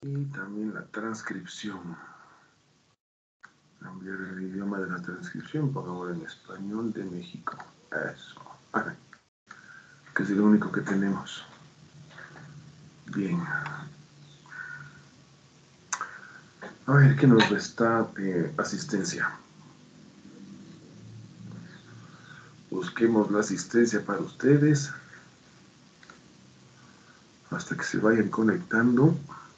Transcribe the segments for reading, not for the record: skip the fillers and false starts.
Y también la transcripción. Cambiar el idioma de la transcripción, pongámoslo en español de México. Eso. Que es el único que tenemos. Bien. A ver, ¿qué nos resta? Asistencia. Busquemos la asistencia para ustedes. Hasta que se vayan conectando.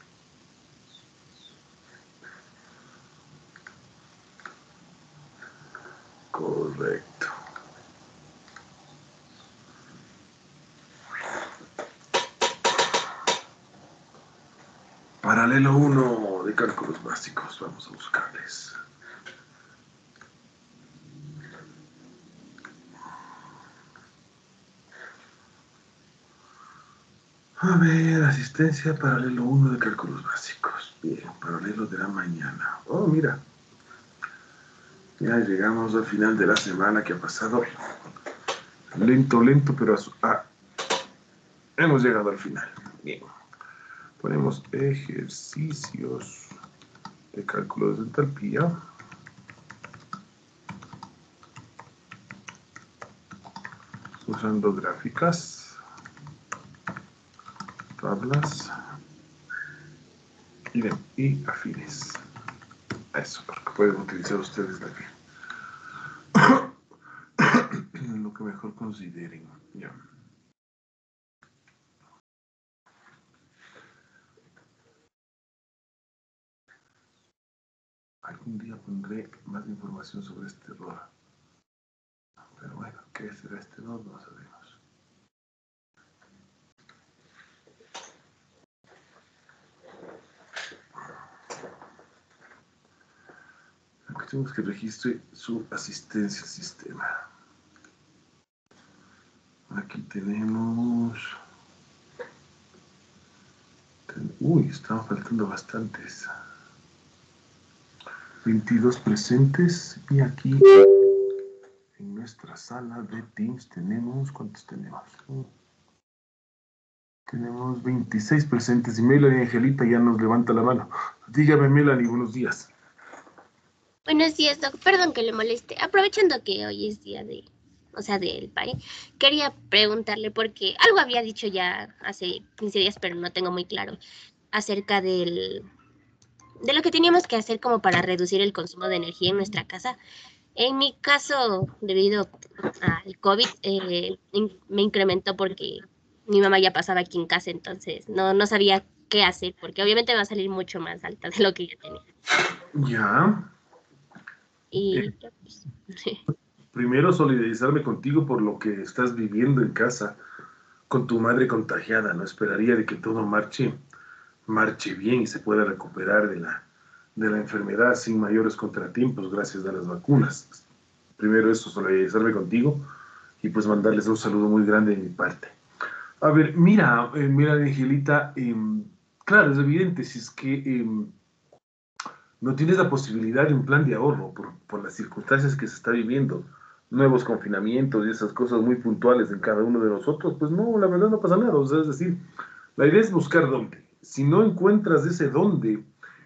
Correcto. Paralelo 1 de cálculos básicos. Vamos a buscarles. A ver, asistencia, paralelo 1 de cálculos básicos. Bien, paralelo de la mañana. Oh, mira. Ya llegamos al final de la semana que ha pasado. Lento, lento, pero hemos llegado al final. Bien. Ponemos ejercicios de cálculo de entalpía. Usando gráficas, tablas y afines. Eso, porque pueden utilizar ustedes también. Lo que mejor consideren. Ya. Algún día pondré más información sobre este error. Pero bueno, ¿qué será este error? No sabemos. La cuestión es que registre su asistencia al sistema. Aquí tenemos... Uy, están faltando bastantes. 22 presentes y aquí en nuestra sala de Teams tenemos... ¿Cuántos tenemos? Tenemos 26 presentes y Melanie Angelita ya nos levanta la mano. Dígame, Melanie, buenos días. Buenos días, Doc. Perdón que le moleste. Aprovechando que hoy es día del PAE, quería preguntarle porque algo había dicho ya hace 15 días, pero no tengo muy claro, acerca de lo que teníamos que hacer como para reducir el consumo de energía en nuestra casa. En mi caso, debido al COVID, me incrementó porque mi mamá ya pasaba aquí en casa, entonces no sabía qué hacer, porque obviamente me va a salir mucho más alta de lo que ya tenía. Ya. Y pues, Primero, solidarizarme contigo por lo que estás viviendo en casa con tu madre contagiada. No esperaría de que todo marche bien y se pueda recuperar de la enfermedad sin mayores contratiempos gracias a las vacunas. Primero eso, solidarizarme contigo y pues mandarles un saludo muy grande de mi parte. A ver, mira, Angelita, claro, es evidente, si es que no tienes la posibilidad de un plan de ahorro por las circunstancias que se está viviendo, nuevos confinamientos y esas cosas muy puntuales en cada uno de nosotros, pues no, la verdad no pasa nada. O sea, es decir, la idea es buscar dónde. Si no encuentras ese dónde,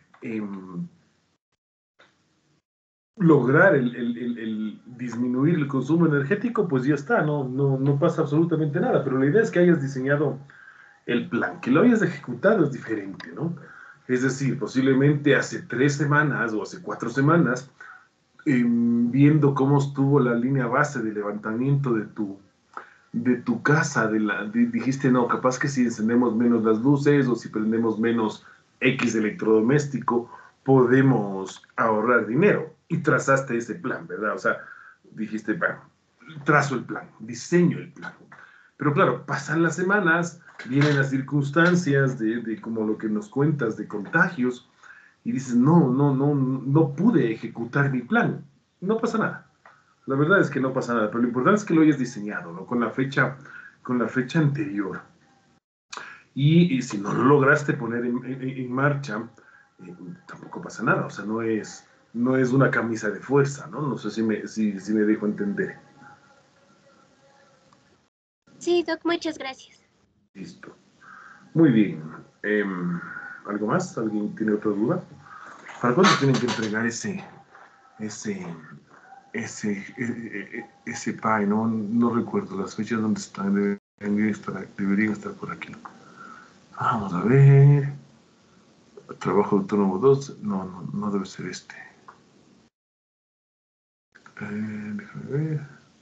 lograr el disminuir el consumo energético, pues ya está, no pasa absolutamente nada. Pero la idea es que hayas diseñado el plan, que lo hayas ejecutado es diferente, ¿no? Es decir, posiblemente hace 3 semanas o hace 4 semanas, viendo cómo estuvo la línea base de levantamiento de tu casa, dijiste, no, capaz que si encendemos menos las luces o si prendemos menos X electrodoméstico, podemos ahorrar dinero. Y trazaste ese plan, ¿verdad? O sea, dijiste, bueno, trazo el plan, diseño el plan. Pero claro, pasan las semanas, vienen las circunstancias de como lo que nos cuentas de contagios, y dices, no pude ejecutar mi plan. No pasa nada. La verdad es que no pasa nada, pero lo importante es que lo hayas diseñado, ¿no? Con la fecha anterior. Y si no lo lograste poner en marcha, tampoco pasa nada. O sea, no es una camisa de fuerza, ¿no? No sé si me dejo entender. sí, Doc, muchas gracias. Listo. Muy bien. ¿Algo más? ¿Alguien tiene otra duda? ¿Para cuándo tienen que entregar ese, ese PAE? No recuerdo las fechas donde están, deberían estar por aquí. Vamos a ver. Trabajo autónomo 2. No debe ser este. Déjame ver.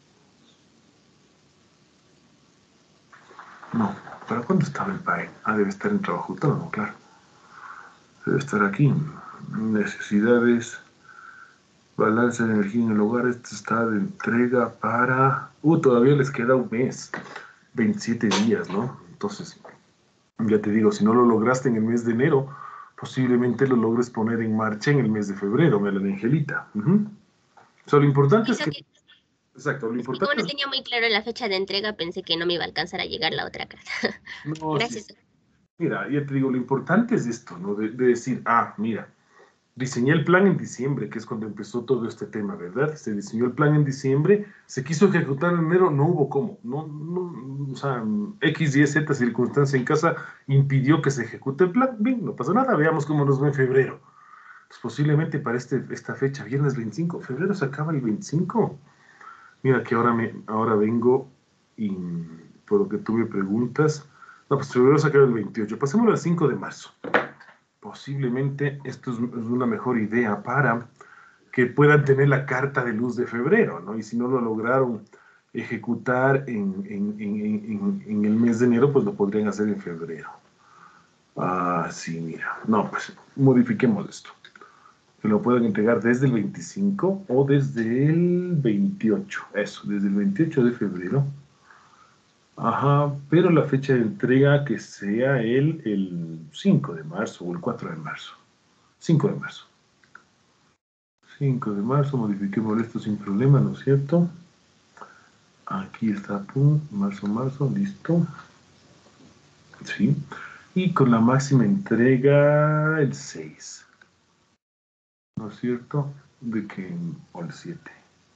No, ¿para cuándo estaba el PAE? Ah, debe estar en trabajo autónomo, claro. Debe estar aquí. Necesidades. Balance de energía en el hogar. Este está de entrega para... todavía les queda un mes. 27 días, ¿no? Entonces, ya te digo, si no lo lograste en el mes de enero, posiblemente lo logres poner en marcha en el mes de febrero, Melanie Angelita. O sea, lo importante es Eso que... que, Exacto, lo es que como importante no es... tenía muy claro la fecha de entrega, pensé que no me iba a alcanzar a llegar la otra carta. No, sí. Gracias. Mira, ya te digo, lo importante es esto, ¿no? De decir, mira, diseñé el plan en diciembre, que es cuando empezó todo este tema, ¿verdad? Se diseñó el plan en diciembre, se quiso ejecutar en enero, no hubo cómo. O sea, X, Y, Z circunstancia en casa impidió que se ejecute el plan. Bien, no pasa nada, veamos cómo nos va en febrero. Pues posiblemente para esta fecha, viernes 25, febrero se acaba el 25. Mira que ahora vengo y por lo que tú me preguntas, no, pues febrero se acaba el 28. Pasémoslo al 5 de marzo. Posiblemente esto es una mejor idea para que puedan tener la carta de luz de febrero, ¿no? Y si no lo lograron ejecutar en el mes de enero, pues lo podrían hacer en febrero. Sí, mira. No, pues modifiquemos esto. Que lo puedan entregar desde el 25 o desde el 28. Eso, desde el 28 de febrero. Ajá, pero la fecha de entrega que sea el 5 de marzo o el 4 de marzo. 5 de marzo. 5 de marzo, modifiquemos esto sin problema, ¿no es cierto? Aquí está, pum, marzo, listo. Sí. Y con la máxima entrega, el 6. ¿No es cierto? O el 7.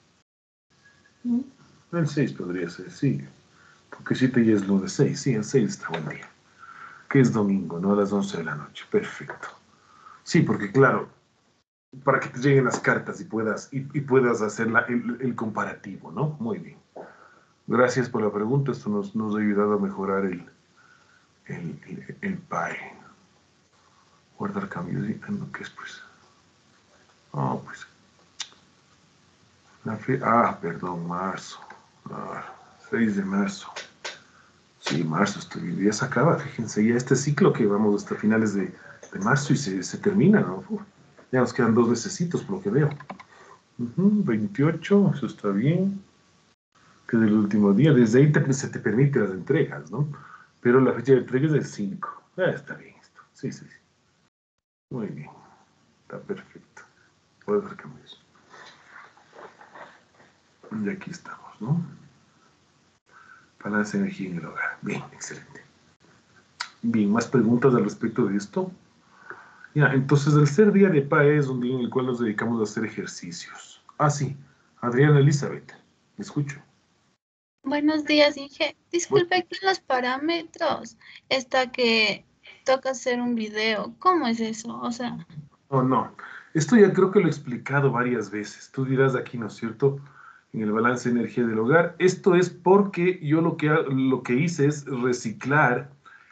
El 6 podría ser, sí. Porque 7 ya es lo de 6. Sí, el 6 está buen día. Que es domingo, ¿no? A las 11 de la noche. Perfecto. Sí, porque claro, para que te lleguen las cartas y puedas hacer el comparativo, ¿no? Muy bien. Gracias por la pregunta. Esto nos ha ayudado a mejorar el PAE. Guardar cambios. ¿Qué es, pues? Pues. Perdón, marzo. 6 de marzo. Sí, marzo, ya se acaba, fíjense, ya este ciclo que vamos hasta finales de marzo y se termina, ¿no? Ya nos quedan 2 mesecitos, por lo que veo. 28, eso está bien. Que es el último día, desde ahí se te permite las entregas, ¿no? Pero la fecha de entrega es el 5. Está bien esto, sí. Muy bien, está perfecto. Puedo hacer cambios. Y aquí estamos, ¿no? Balance de energía en el hogar. Bien, excelente. Bien, ¿más preguntas al respecto de esto? Ya, entonces el ser día de PAE es un día en el cual nos dedicamos a hacer ejercicios. Sí, Adriana Elizabeth, me escucho. Buenos días, Inge. Bueno, Disculpe, aquí en los parámetros está que toca hacer un video. ¿Cómo es eso? O sea, no, esto ya creo que lo he explicado varias veces. Tú dirás aquí, ¿no es cierto? En el balance de energía del hogar. Esto es porque yo lo que hice es reciclar,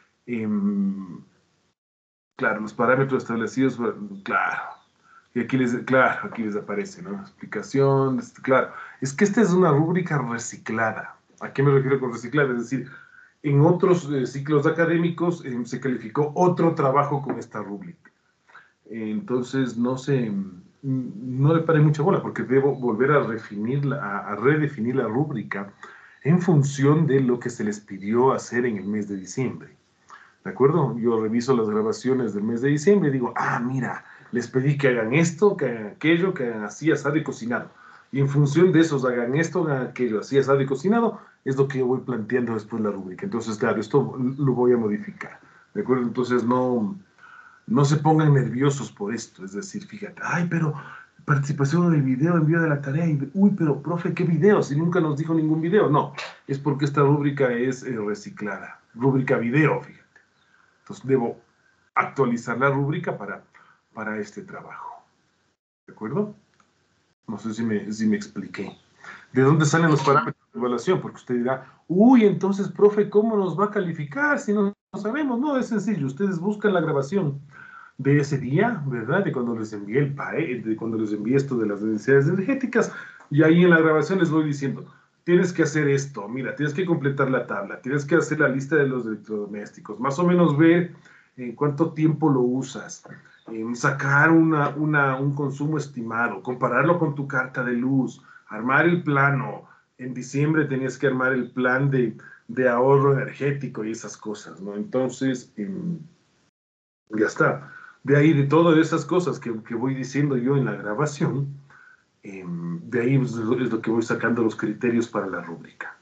claro, los parámetros establecidos, claro. Y aquí les aparece, ¿no? Explicación, claro. Es que esta es una rúbrica reciclada. ¿A qué me refiero con reciclar? Es decir, en otros ciclos académicos se calificó otro trabajo con esta rúbrica. Entonces, no le pare mucha bola, porque debo volver a redefinir la rúbrica en función de lo que se les pidió hacer en el mes de diciembre. ¿De acuerdo? Yo reviso las grabaciones del mes de diciembre y digo, mira, les pedí que hagan esto, que hagan aquello, que hagan así, asado y cocinado. Y en función de esos, hagan esto, hagan aquello, así, asado y cocinado, es lo que yo voy planteando después la rúbrica. Entonces, claro, esto lo voy a modificar. ¿De acuerdo? Entonces, no se pongan nerviosos por esto. Es decir, fíjate, pero participación en el video, envío de la tarea. Pero, profe, ¿qué video? Si nunca nos dijo ningún video. No, es porque esta rúbrica es reciclada. Rúbrica video, fíjate. Entonces debo actualizar la rúbrica para este trabajo. ¿De acuerdo? No sé si me expliqué. ¿De dónde salen los parámetros de evaluación? Porque usted dirá, uy, entonces, profe, ¿cómo nos va a calificar si no sabemos? No, es sencillo. Ustedes buscan la grabación de ese día, ¿verdad? De cuando les envié el PAE, de cuando les envié esto de las necesidades energéticas, y ahí en la grabación les voy diciendo, tienes que hacer esto, mira, tienes que completar la tabla, tienes que hacer la lista de los electrodomésticos, más o menos ver en cuánto tiempo lo usas, sacar un consumo estimado, compararlo con tu carta de luz, armar el plano. En diciembre tenías que armar el plan de ahorro energético y esas cosas, ¿no? Entonces, ya está. De ahí, de todas esas cosas que voy diciendo yo en la grabación, de ahí es lo que voy sacando los criterios para la rúbrica.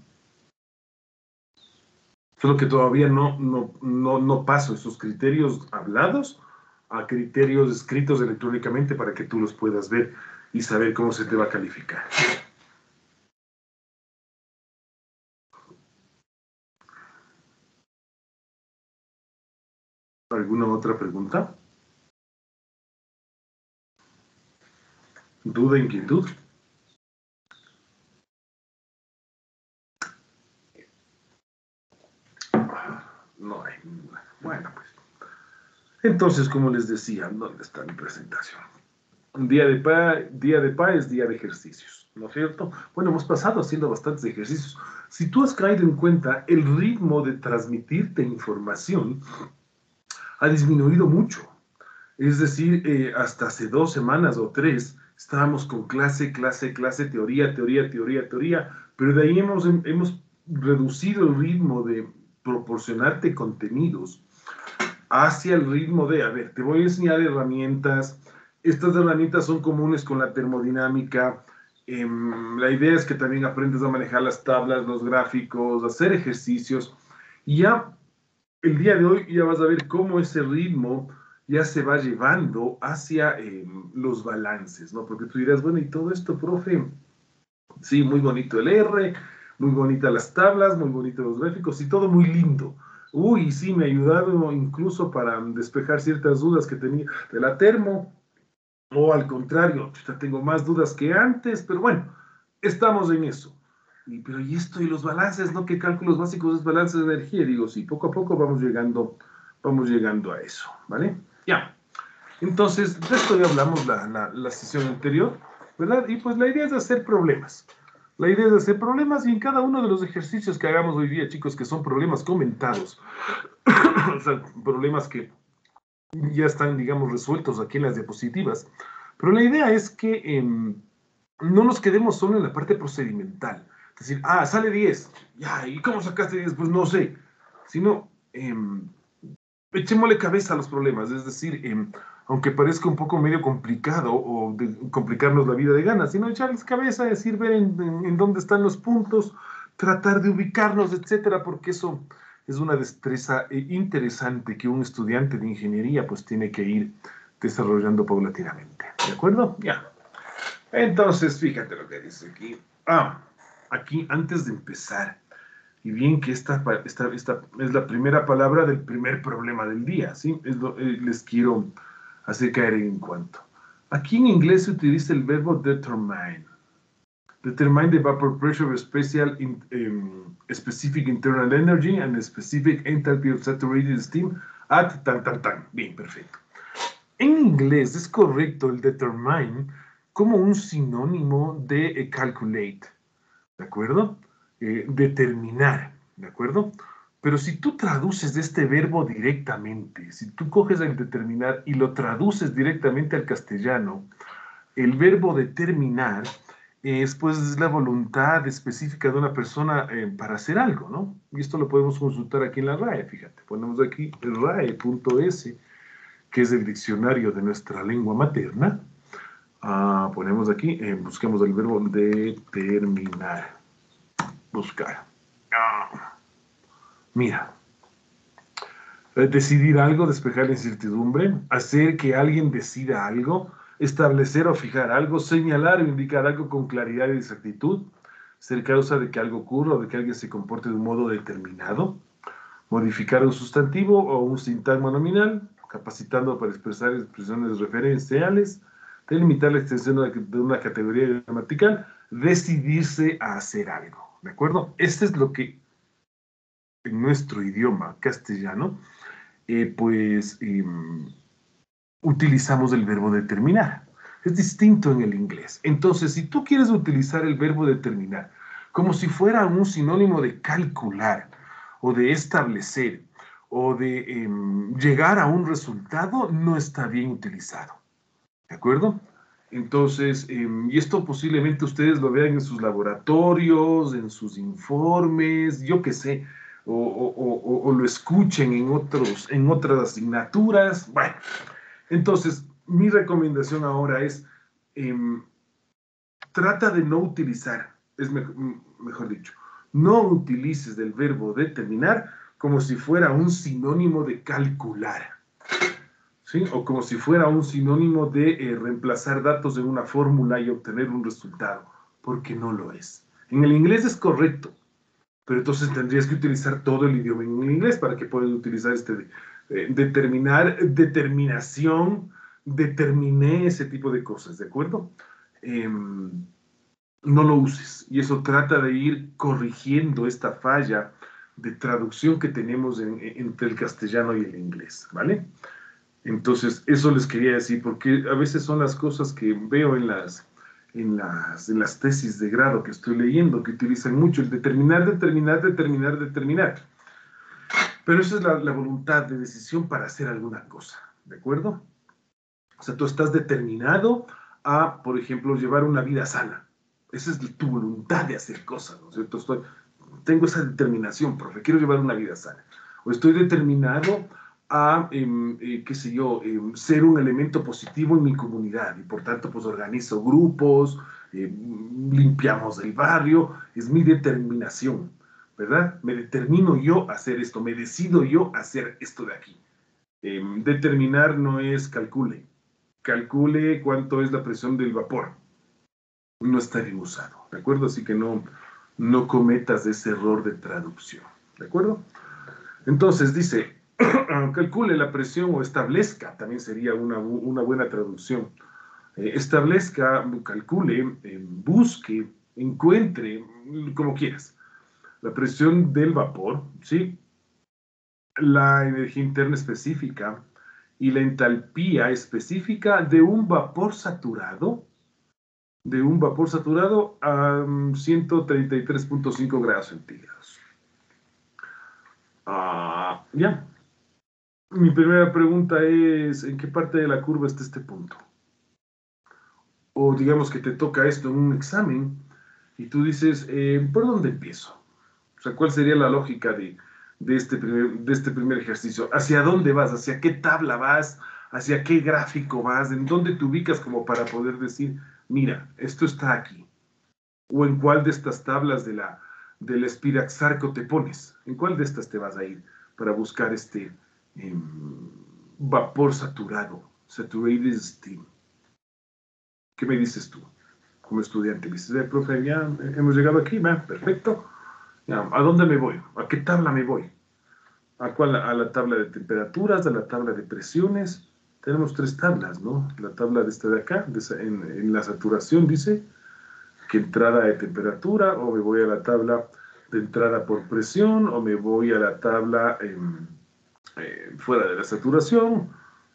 Solo que todavía no paso esos criterios hablados a criterios escritos electrónicamente para que tú los puedas ver y saber cómo se te va a calificar. ¿Alguna otra pregunta? ¿Duda, inquietud? No hay ninguna. Bueno, pues. Entonces, como les decía, ¿dónde está mi presentación? Día de PA es día de ejercicios, ¿no es cierto? Bueno, hemos pasado haciendo bastantes ejercicios. Si tú has caído en cuenta, el ritmo de transmitirte información ha disminuido mucho. Es decir, hasta hace 2 semanas o 3 estábamos con clase, teoría, pero de ahí hemos reducido el ritmo de proporcionarte contenidos hacia el ritmo de, a ver, te voy a enseñar herramientas. Estas herramientas son comunes con la termodinámica. La idea es que también aprendes a manejar las tablas, los gráficos, hacer ejercicios. Y ya el día de hoy ya vas a ver cómo ese ritmo ya se va llevando hacia los balances, ¿no? Porque tú dirás, bueno, ¿y todo esto, profe? Sí, muy bonito el R, muy bonitas las tablas, muy bonitos los gráficos y todo muy lindo. Uy, sí, me ha ayudado incluso para despejar ciertas dudas que tenía de la termo, o al contrario, ya tengo más dudas que antes, pero bueno, estamos en eso. Pero ¿y esto y los balances, no? ¿Qué cálculos básicos es balance de energía? Digo, sí, poco a poco vamos llegando a eso, ¿vale? Ya. Entonces, de esto ya hablamos la sesión anterior, ¿verdad? Y pues la idea es hacer problemas. La idea es hacer problemas y en cada uno de los ejercicios que hagamos hoy día, chicos, que son problemas comentados, o sea, problemas que ya están, digamos, resueltos aquí en las diapositivas. Pero la idea es que no nos quedemos solo en la parte procedimental. Es decir, sale 10. Ya, ¿y cómo sacaste 10? Pues no sé. Sino, echémosle cabeza a los problemas. Es decir, aunque parezca un poco medio complicado o complicarnos la vida de ganas, sino echarles cabeza, decir, ver en dónde están los puntos, tratar de ubicarnos, etcétera, porque eso es una destreza interesante que un estudiante de ingeniería pues tiene que ir desarrollando paulatinamente. ¿De acuerdo? Ya. Entonces, fíjate lo que dice aquí. Aquí antes de empezar, y bien que esta es la primera palabra del primer problema del día, ¿sí? Les quiero hacer caer en cuanto. Aquí en inglés se utiliza el verbo determine. Determine the vapor pressure of specific internal energy and specific enthalpy of saturated steam at tan. Bien, perfecto. En inglés es correcto el determine como un sinónimo de calculate, ¿de acuerdo? Determinar, ¿de acuerdo? Pero si tú traduces este verbo directamente, si tú coges el determinar y lo traduces directamente al castellano, el verbo determinar es pues la voluntad específica de una persona para hacer algo, ¿no? Y esto lo podemos consultar aquí en la RAE, fíjate, ponemos aquí el RAE.es, que es el diccionario de nuestra lengua materna. Ponemos aquí, busquemos el verbo determinar. Buscar. Mira. Decidir algo, despejar la incertidumbre, hacer que alguien decida algo, establecer o fijar algo, señalar o indicar algo con claridad y exactitud, ser causa de que algo ocurra o de que alguien se comporte de un modo determinado, Modificar un sustantivo o un sintagma nominal, capacitando para expresar expresiones referenciales, delimitar la extensión de una categoría gramatical, decidirse a hacer algo, ¿de acuerdo? Este es lo que en nuestro idioma castellano, utilizamos el verbo determinar. Es distinto en el inglés. Entonces, si tú quieres utilizar el verbo determinar como si fuera un sinónimo de calcular, o de establecer, o de llegar a un resultado, no está bien utilizado. ¿De acuerdo? Entonces, y esto posiblemente ustedes lo vean en sus laboratorios, en sus informes, yo qué sé, o lo escuchen en otras asignaturas. Bueno, entonces, mi recomendación ahora es, trata de no utilizar, mejor dicho, no utilices el verbo determinar como si fuera un sinónimo de calcular, ¿sí? O como si fuera un sinónimo de reemplazar datos en una fórmula y obtener un resultado, porque no lo es. En el inglés es correcto, pero entonces tendrías que utilizar todo el idioma en inglés para que puedas utilizar determinar, determinación, determiné, ese tipo de cosas, ¿de acuerdo? No lo uses. Y eso trata de ir corrigiendo esta falla de traducción que tenemos entre el castellano y el inglés, ¿vale? Entonces, eso les quería decir, porque a veces son las cosas que veo en las tesis de grado que estoy leyendo, que utilizan mucho el determinar, determinar, determinar, determinar. Pero esa es la voluntad de decisión para hacer alguna cosa, ¿de acuerdo? O sea, tú estás determinado a, por ejemplo, llevar una vida sana. Esa es tu voluntad de hacer cosas, ¿no es cierto? Tengo esa determinación, profe, quiero llevar una vida sana. O estoy determinado a, qué sé yo, ser un elemento positivo en mi comunidad y por tanto pues organizo grupos, limpiamos el barrio, es mi determinación, ¿verdad? Me determino yo a hacer esto, me decido yo a hacer esto de aquí. Determinar no es calcule cuánto es la presión del vapor. No está bien usado, ¿de acuerdo? Así que no cometas ese error de traducción, ¿de acuerdo? Entonces dice, calcule la presión o establezca, también sería una buena traducción. Establezca, calcule, busque, encuentre, como quieras, la presión del vapor, ¿sí? La energía interna específica y la entalpía específica de un vapor saturado a 133.5 grados centígrados. Ya. Mi primera pregunta es, ¿en qué parte de la curva está este punto? O digamos que te toca esto en un examen y tú dices, ¿por dónde empiezo? O sea, ¿cuál sería la lógica de este primer ejercicio? ¿Hacia dónde vas? ¿Hacia qué tabla vas? ¿Hacia qué gráfico vas? ¿En dónde te ubicas como para poder decir, mira, esto está aquí? ¿O en cuál de estas tablas del Espiraxarco te pones? ¿En cuál de estas te vas a ir para buscar este vapor saturado, saturated steam? ¿Qué me dices tú como estudiante? Me dices, profe, ya hemos llegado aquí, perfecto. Ya, ¿a dónde me voy? ¿A qué tabla me voy? ¿A cuál? ¿A la tabla de temperaturas? ¿A la tabla de presiones? Tenemos 3 tablas, ¿no? La tabla de esta de acá, en la saturación dice que entrada de temperatura, o me voy a la tabla de entrada por presión, o me voy a la tabla fuera de la saturación,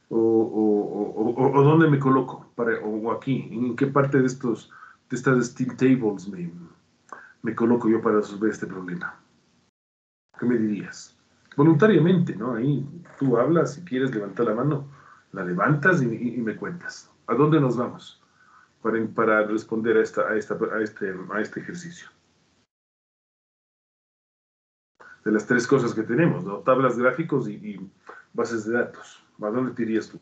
o dónde me coloco, o aquí, en qué parte de estas steam tables me coloco yo para resolver este problema. ¿Qué me dirías? Voluntariamente, ¿no? Ahí tú hablas, si quieres levantar la mano, la levantas y me cuentas. ¿A dónde nos vamos para responder a este ejercicio? De las 3 cosas que tenemos, ¿no? Tablas, gráficos y bases de datos. ¿A dónde te irías tú?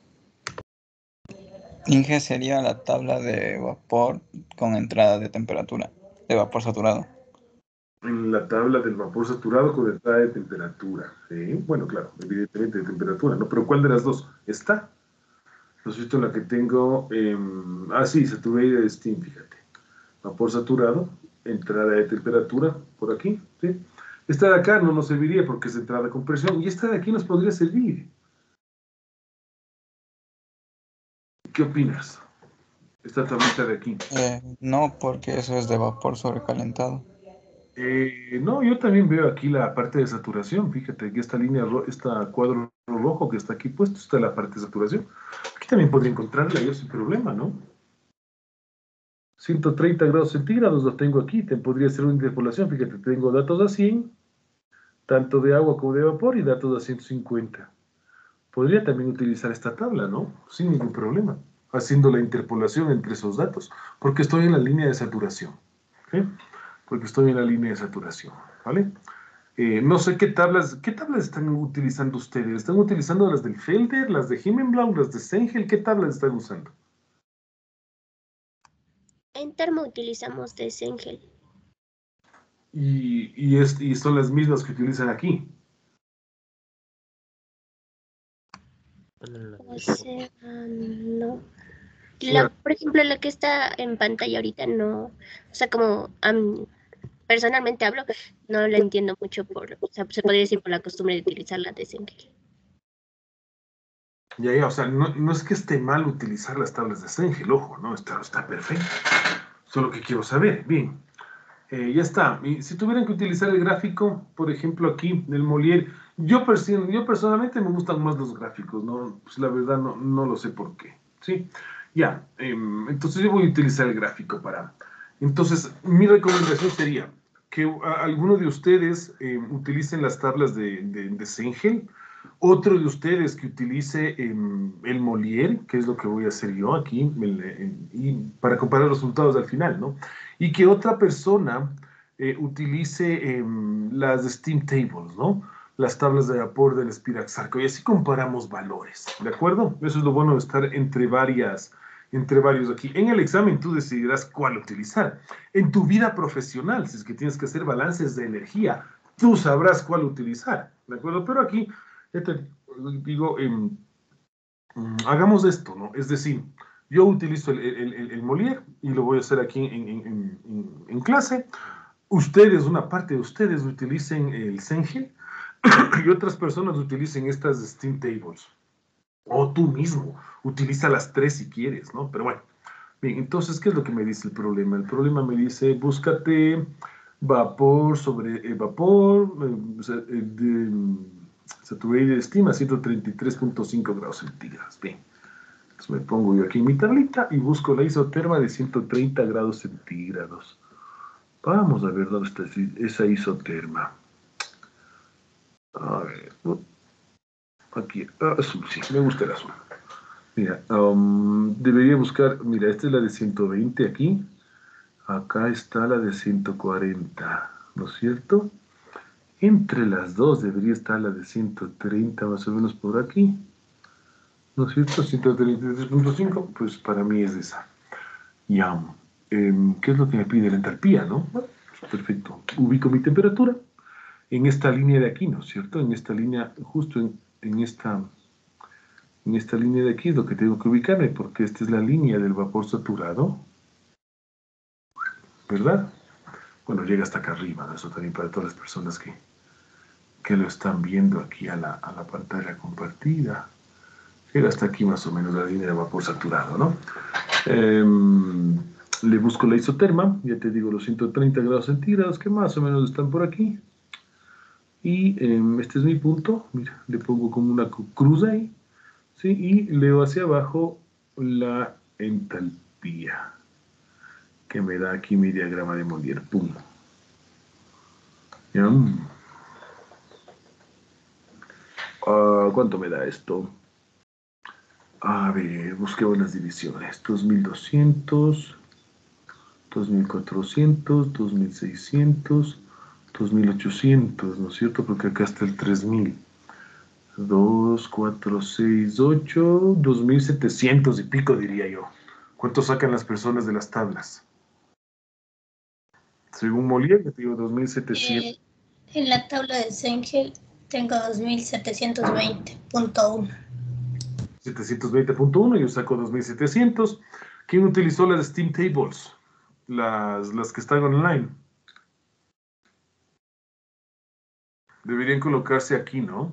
Inge sería la tabla de vapor con entrada de temperatura, de vapor saturado. En la tabla del vapor saturado con entrada de temperatura. ¿Sí? Bueno, claro, evidentemente de temperatura, ¿no? Pero ¿cuál de las dos? ¿Esta? ¿No es esto la que tengo? Sí, saturated steam, fíjate. Vapor saturado, entrada de temperatura, por aquí, ¿sí? Esta de acá no nos serviría porque es entrada con presión, y esta de aquí nos podría servir. ¿Qué opinas? Esta tablita de aquí. No, porque eso es de vapor sobrecalentado. No, yo también veo aquí la parte de saturación. Fíjate que esta línea, este cuadro rojo que está aquí puesto, está la parte de saturación. Aquí también podría encontrarla yo sin problema, ¿no? 130 grados centígrados lo tengo aquí. Te podría hacer una interpolación. Fíjate, tengo datos a 100, tanto de agua como de vapor, y datos a 150. Podría también utilizar esta tabla, ¿no? Sin ningún problema, haciendo la interpolación entre esos datos, porque estoy en la línea de saturación. ¿Ok? Porque estoy en la línea de saturación, ¿vale? No sé qué tablas están utilizando ustedes. ¿Están utilizando las del Felder, las de Himmelblau, las de Sengel? ¿Qué tablas están usando? En termo utilizamos de Sengel. Y son las mismas que utilizan aquí. O sea, no. Claro. Por ejemplo, la que está en pantalla ahorita no, o sea, como personalmente hablo, no la entiendo mucho o sea, se podría decir por la costumbre de utilizar la de Sengel. Ya, o sea, no es que esté mal utilizar las tablas de Sengel, ojo, ¿no? Está perfecto. Solo que quiero saber, bien. Ya está. Y si tuvieran que utilizar el gráfico, por ejemplo, aquí, el Molière, yo personalmente me gustan más los gráficos, ¿no? Pues la verdad no lo sé por qué, ¿sí? Ya, entonces yo voy a utilizar el gráfico para... Entonces, mi recomendación sería que alguno de ustedes utilicen las tablas de Sengel, otro de ustedes que utilice el Molière, que es lo que voy a hacer yo aquí, y para comparar los resultados al final, ¿no? Y que otra persona utilice las Steam Tables, ¿no? Las tablas de vapor del Spirax-Sarco, y así comparamos valores, ¿de acuerdo? Eso es lo bueno de estar entre varios aquí. En el examen tú decidirás cuál utilizar. En tu vida profesional, si es que tienes que hacer balances de energía, tú sabrás cuál utilizar, ¿de acuerdo? Pero aquí, ya te digo, hagamos esto, ¿no? Es decir, yo utilizo el Molière y lo voy a hacer aquí en clase. Ustedes, una parte de ustedes utilicen el Sengel y otras personas utilicen estas Steam Tables. O tú mismo, utiliza las tres si quieres, ¿no? Pero bueno, bien, entonces, ¿qué es lo que me dice el problema? El problema me dice, búscate vapor sobre vapor, saturated steam a 133.5 grados centígrados. Bien. Entonces me pongo yo aquí en mi tablita y busco la isoterma de 130 grados centígrados. Vamos a ver dónde está esa isoterma. A ver, aquí, azul, sí, me gusta el azul. Mira, debería buscar, mira, esta es la de 120 aquí. Acá está la de 140, ¿no es cierto? Entre las dos debería estar la de 130 más o menos por aquí. ¿No es cierto? 133.5, pues para mí es esa. Ya. ¿Qué es lo que me pide la entalpía, no? Bueno, pues perfecto. Ubico mi temperatura en esta línea de aquí, ¿no es cierto? En esta línea, justo en esta línea de aquí es lo que tengo que ubicarme, porque esta es la línea del vapor saturado, ¿verdad? Bueno, llega hasta acá arriba, ¿no? Eso también para todas las personas que lo están viendo aquí a la pantalla compartida. Llega hasta aquí más o menos la línea de vapor saturado, ¿no? Le busco la isoterma, ya te digo los 130 grados centígrados, que más o menos están por aquí. Y este es mi punto, mira, le pongo como una cruz ahí, ¿sí? Y leo hacia abajo la entalpía, que me da aquí mi diagrama de Molière. ¡Pum! ¿Ya? ¿Cuánto me da esto? A ver, busquemos las divisiones. 2200, 2400, 2600, 2800, ¿no es cierto? Porque acá está el 3000. 2, 4, 6, 8, 2700 y pico, diría yo. ¿Cuánto sacan las personas de las tablas? Según Molière, te digo 2700. En la tabla de Sengel tengo 2720.1. 720.1, yo saco 2700. ¿Quién utilizó las Steam Tables? Las que están online. Deberían colocarse aquí, ¿no?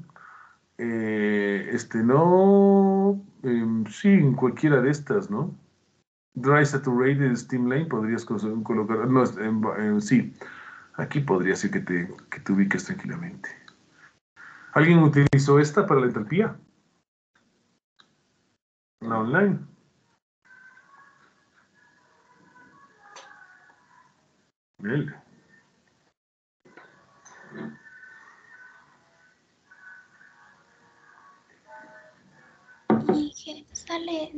No, sí, en cualquiera de estas, ¿no? Dry Saturated Steam Lane podrías colocar, no, sí, aquí podría ser que te ubiques tranquilamente. ¿Alguien utilizó esta para la entalpía? La online. Él. Dije, sale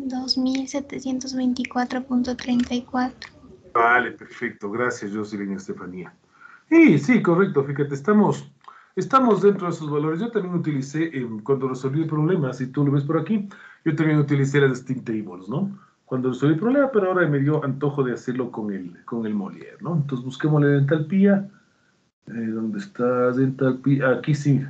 2724.34. Vale, perfecto. Gracias, Jocelyn Estefanía. Sí, correcto. Fíjate, estamos dentro de esos valores. Yo también utilicé, cuando resolví el problema, si tú lo ves por aquí, yo también utilicé las Steam Tables, ¿no? Cuando resolví el problema, pero ahora me dio antojo de hacerlo con el Molière, ¿no? Entonces busquemos la entalpía. ¿Dónde estás? Entalpía. Aquí sí.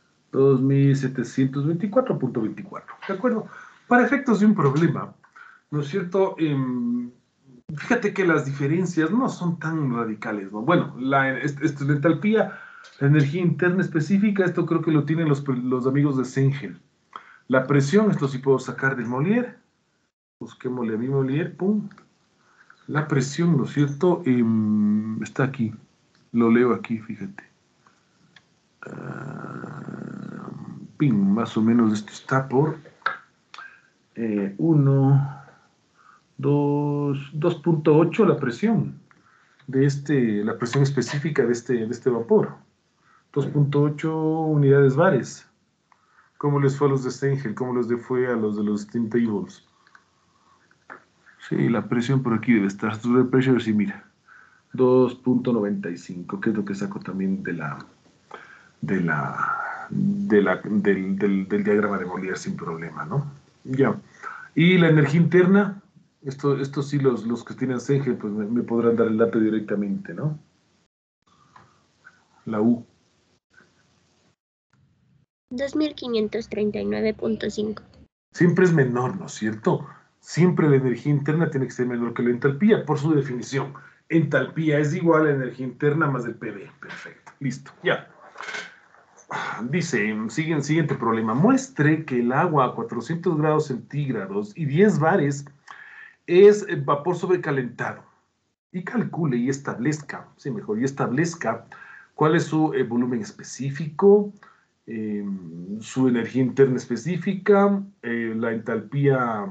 2724.24. ¿De acuerdo? Para efectos de un problema, ¿no es cierto? Fíjate que las diferencias no son tan radicales, ¿no? Bueno, la entalpía, la energía interna específica, esto creo que lo tienen los amigos de Sengel. La presión, esto sí puedo sacar del Molière. Busquémosle a mi Molière, pum. La presión, ¿no es cierto? Está aquí. Lo leo aquí, fíjate. Ping, más o menos esto está por 2.8 la presión la presión específica de este vapor. 2.8 unidades bares. ¿Cómo les fue a los de Stengel? ¿Cómo les fue a los de los Steam Tables? Sí, la presión por aquí debe estar. Stress pressure, sí, mira. 2.95, que es lo que saco también del diagrama de Molière sin problema, ¿no? Ya. Y la energía interna, esto sí, los que tienen Sengel, pues me podrán dar el dato directamente, ¿no? La U. 2539.5. Siempre es menor, ¿no es cierto? Siempre la energía interna tiene que ser menor que la entalpía, por su definición. Entalpía es igual a energía interna más el PV. Perfecto, listo, ya. Dice, siguiente problema. Muestre que el agua a 400 grados centígrados y 10 bares es vapor sobrecalentado. Y calcule y establezca, sí, mejor, y establezca cuál es su volumen específico, su energía interna específica, la entalpía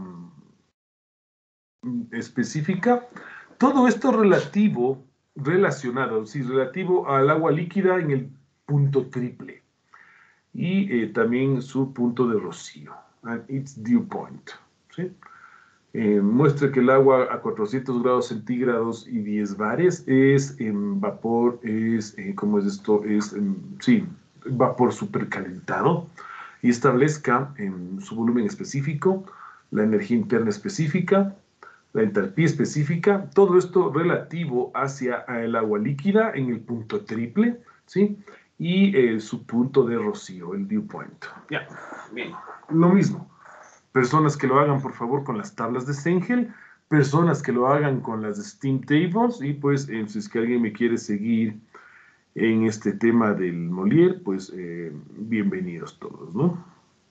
específica. Todo esto relacionado, sí, relativo al agua líquida en el punto triple. Y también su punto de rocío, and its dew point, ¿sí? Muestra que el agua a 400 grados centígrados y 10 bares es en vapor, ¿cómo es esto? Sí, vapor supercalentado y establezca su volumen específico, la energía interna específica, la entalpía específica, todo esto relativo hacia el agua líquida en el punto triple, ¿sí? Y su punto de rocío, el dew point. Ya, bien, lo mismo. Personas que lo hagan, por favor, con las tablas de Sengel, personas que lo hagan con las Steam Tables, y pues, si es que alguien me quiere seguir en este tema del Molière, pues, bienvenidos todos, ¿no?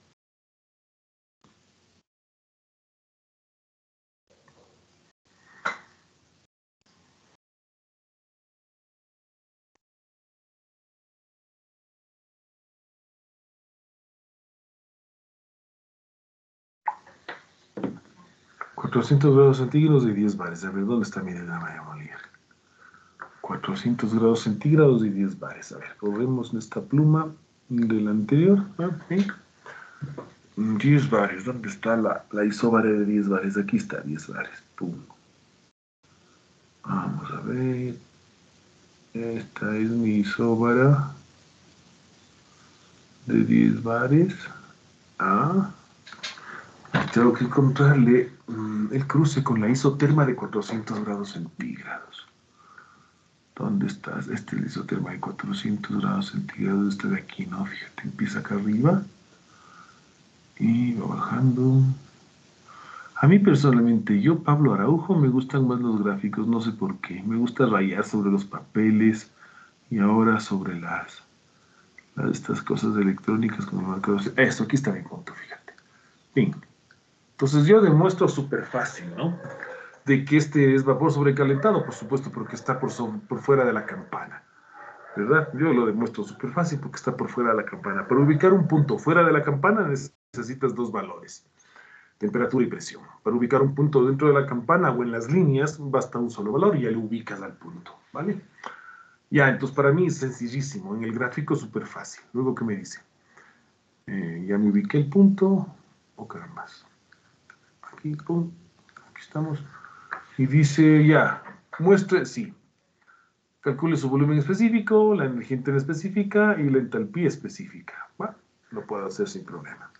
$400 grados centígrados y 10 bares. A ver, ¿dónde está mi diagrama de Molière? 400 grados centígrados y 10 bares. A ver, probemos esta pluma del anterior. ¿Sí? 10 bares. ¿Dónde está la isóbara de 10 bares? Aquí está, 10 bares. Pum. Vamos a ver. Esta es mi isóbara de 10 bares. Tengo que encontrarle el cruce con la isoterma de 400 grados centígrados. ¿Dónde estás? Este es el isoterma de 400 grados centígrados. Este de aquí, ¿no? Fíjate, empieza acá arriba y va bajando. A mí personalmente, yo, Pablo Araujo, me gustan más los gráficos, no sé por qué. Me gusta rayar sobre los papeles y ahora sobre las Estas cosas electrónicas con el marcador. Esto, aquí está mi punto, fíjate. Bien. Entonces yo demuestro súper fácil, ¿no? De que este es vapor sobrecalentado, por supuesto, porque está por fuera de la campana, ¿verdad? Yo lo demuestro súper fácil porque está por fuera de la campana. Para ubicar un punto fuera de la campana necesitas dos valores, temperatura y presión. Para ubicar un punto dentro de la campana o en las líneas, basta un solo valor y ya lo ubicas al punto, ¿vale? Ya, entonces para mí es sencillísimo. En el gráfico súper fácil. Luego, ¿qué me dice? Ya me ubiqué el punto. Oh, caramba. Aquí, pum. Aquí estamos. Y dice, ya, muestre, sí. Calcule su volumen específico, la energía interna específica y la entalpía específica. Bueno, lo puedo hacer sin problema.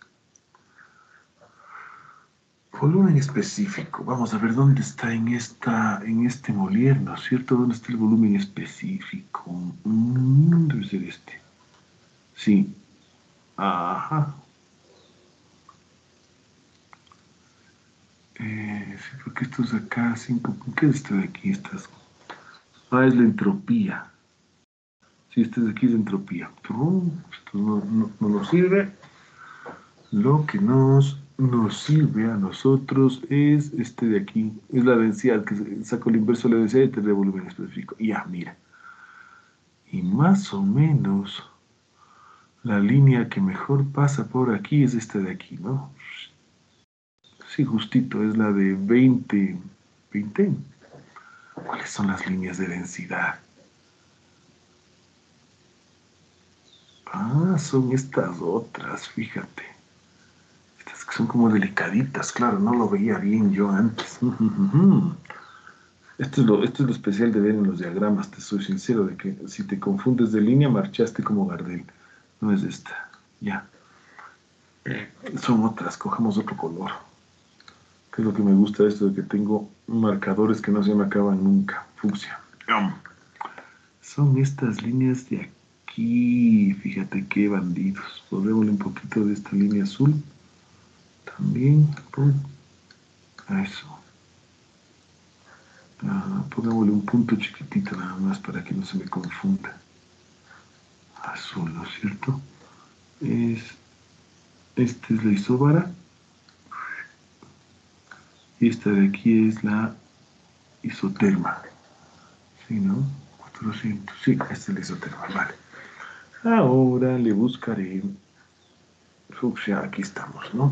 Volumen específico. Vamos a ver dónde está en este Molière, ¿no es cierto? ¿Dónde está el volumen específico? Debe ser este. Sí. Ajá. Sí, porque esto es acá, 5. ¿Qué es esto de aquí? Es la entropía. Sí, este de aquí es entropía. Esto no nos sirve. Lo que nos sirve a nosotros es este de aquí. Es la densidad, que saco el inverso de la densidad y tendré volumen específico. Ya, mira. Y más o menos la línea que mejor pasa por aquí es esta de aquí, ¿no? Sí, justito, es la de 20. ¿Cuáles son las líneas de densidad? Ah, son estas otras, fíjate. Estas que son como delicaditas, claro, no lo veía bien yo antes. Esto es lo especial de ver en los diagramas, te soy sincero, de que si te confundes de línea, marchaste como Gardel. No es esta, ya. Son otras, cojamos otro color. Que es lo que me gusta de esto, de que tengo marcadores que no se me acaban nunca. Fucsia. Son estas líneas de aquí. Fíjate qué bandidos. Volvémosle un poquito de esta línea azul. También. Pum. A eso. Pongámosle un punto chiquitito nada más para que no se me confunda. Azul, ¿no es cierto? Esta es la isóbara. Y esta de aquí es la isoterma. ¿Sí, no? 400. Sí, esta es la isoterma, vale. Ahora le buscaré fucsia, aquí estamos, ¿no?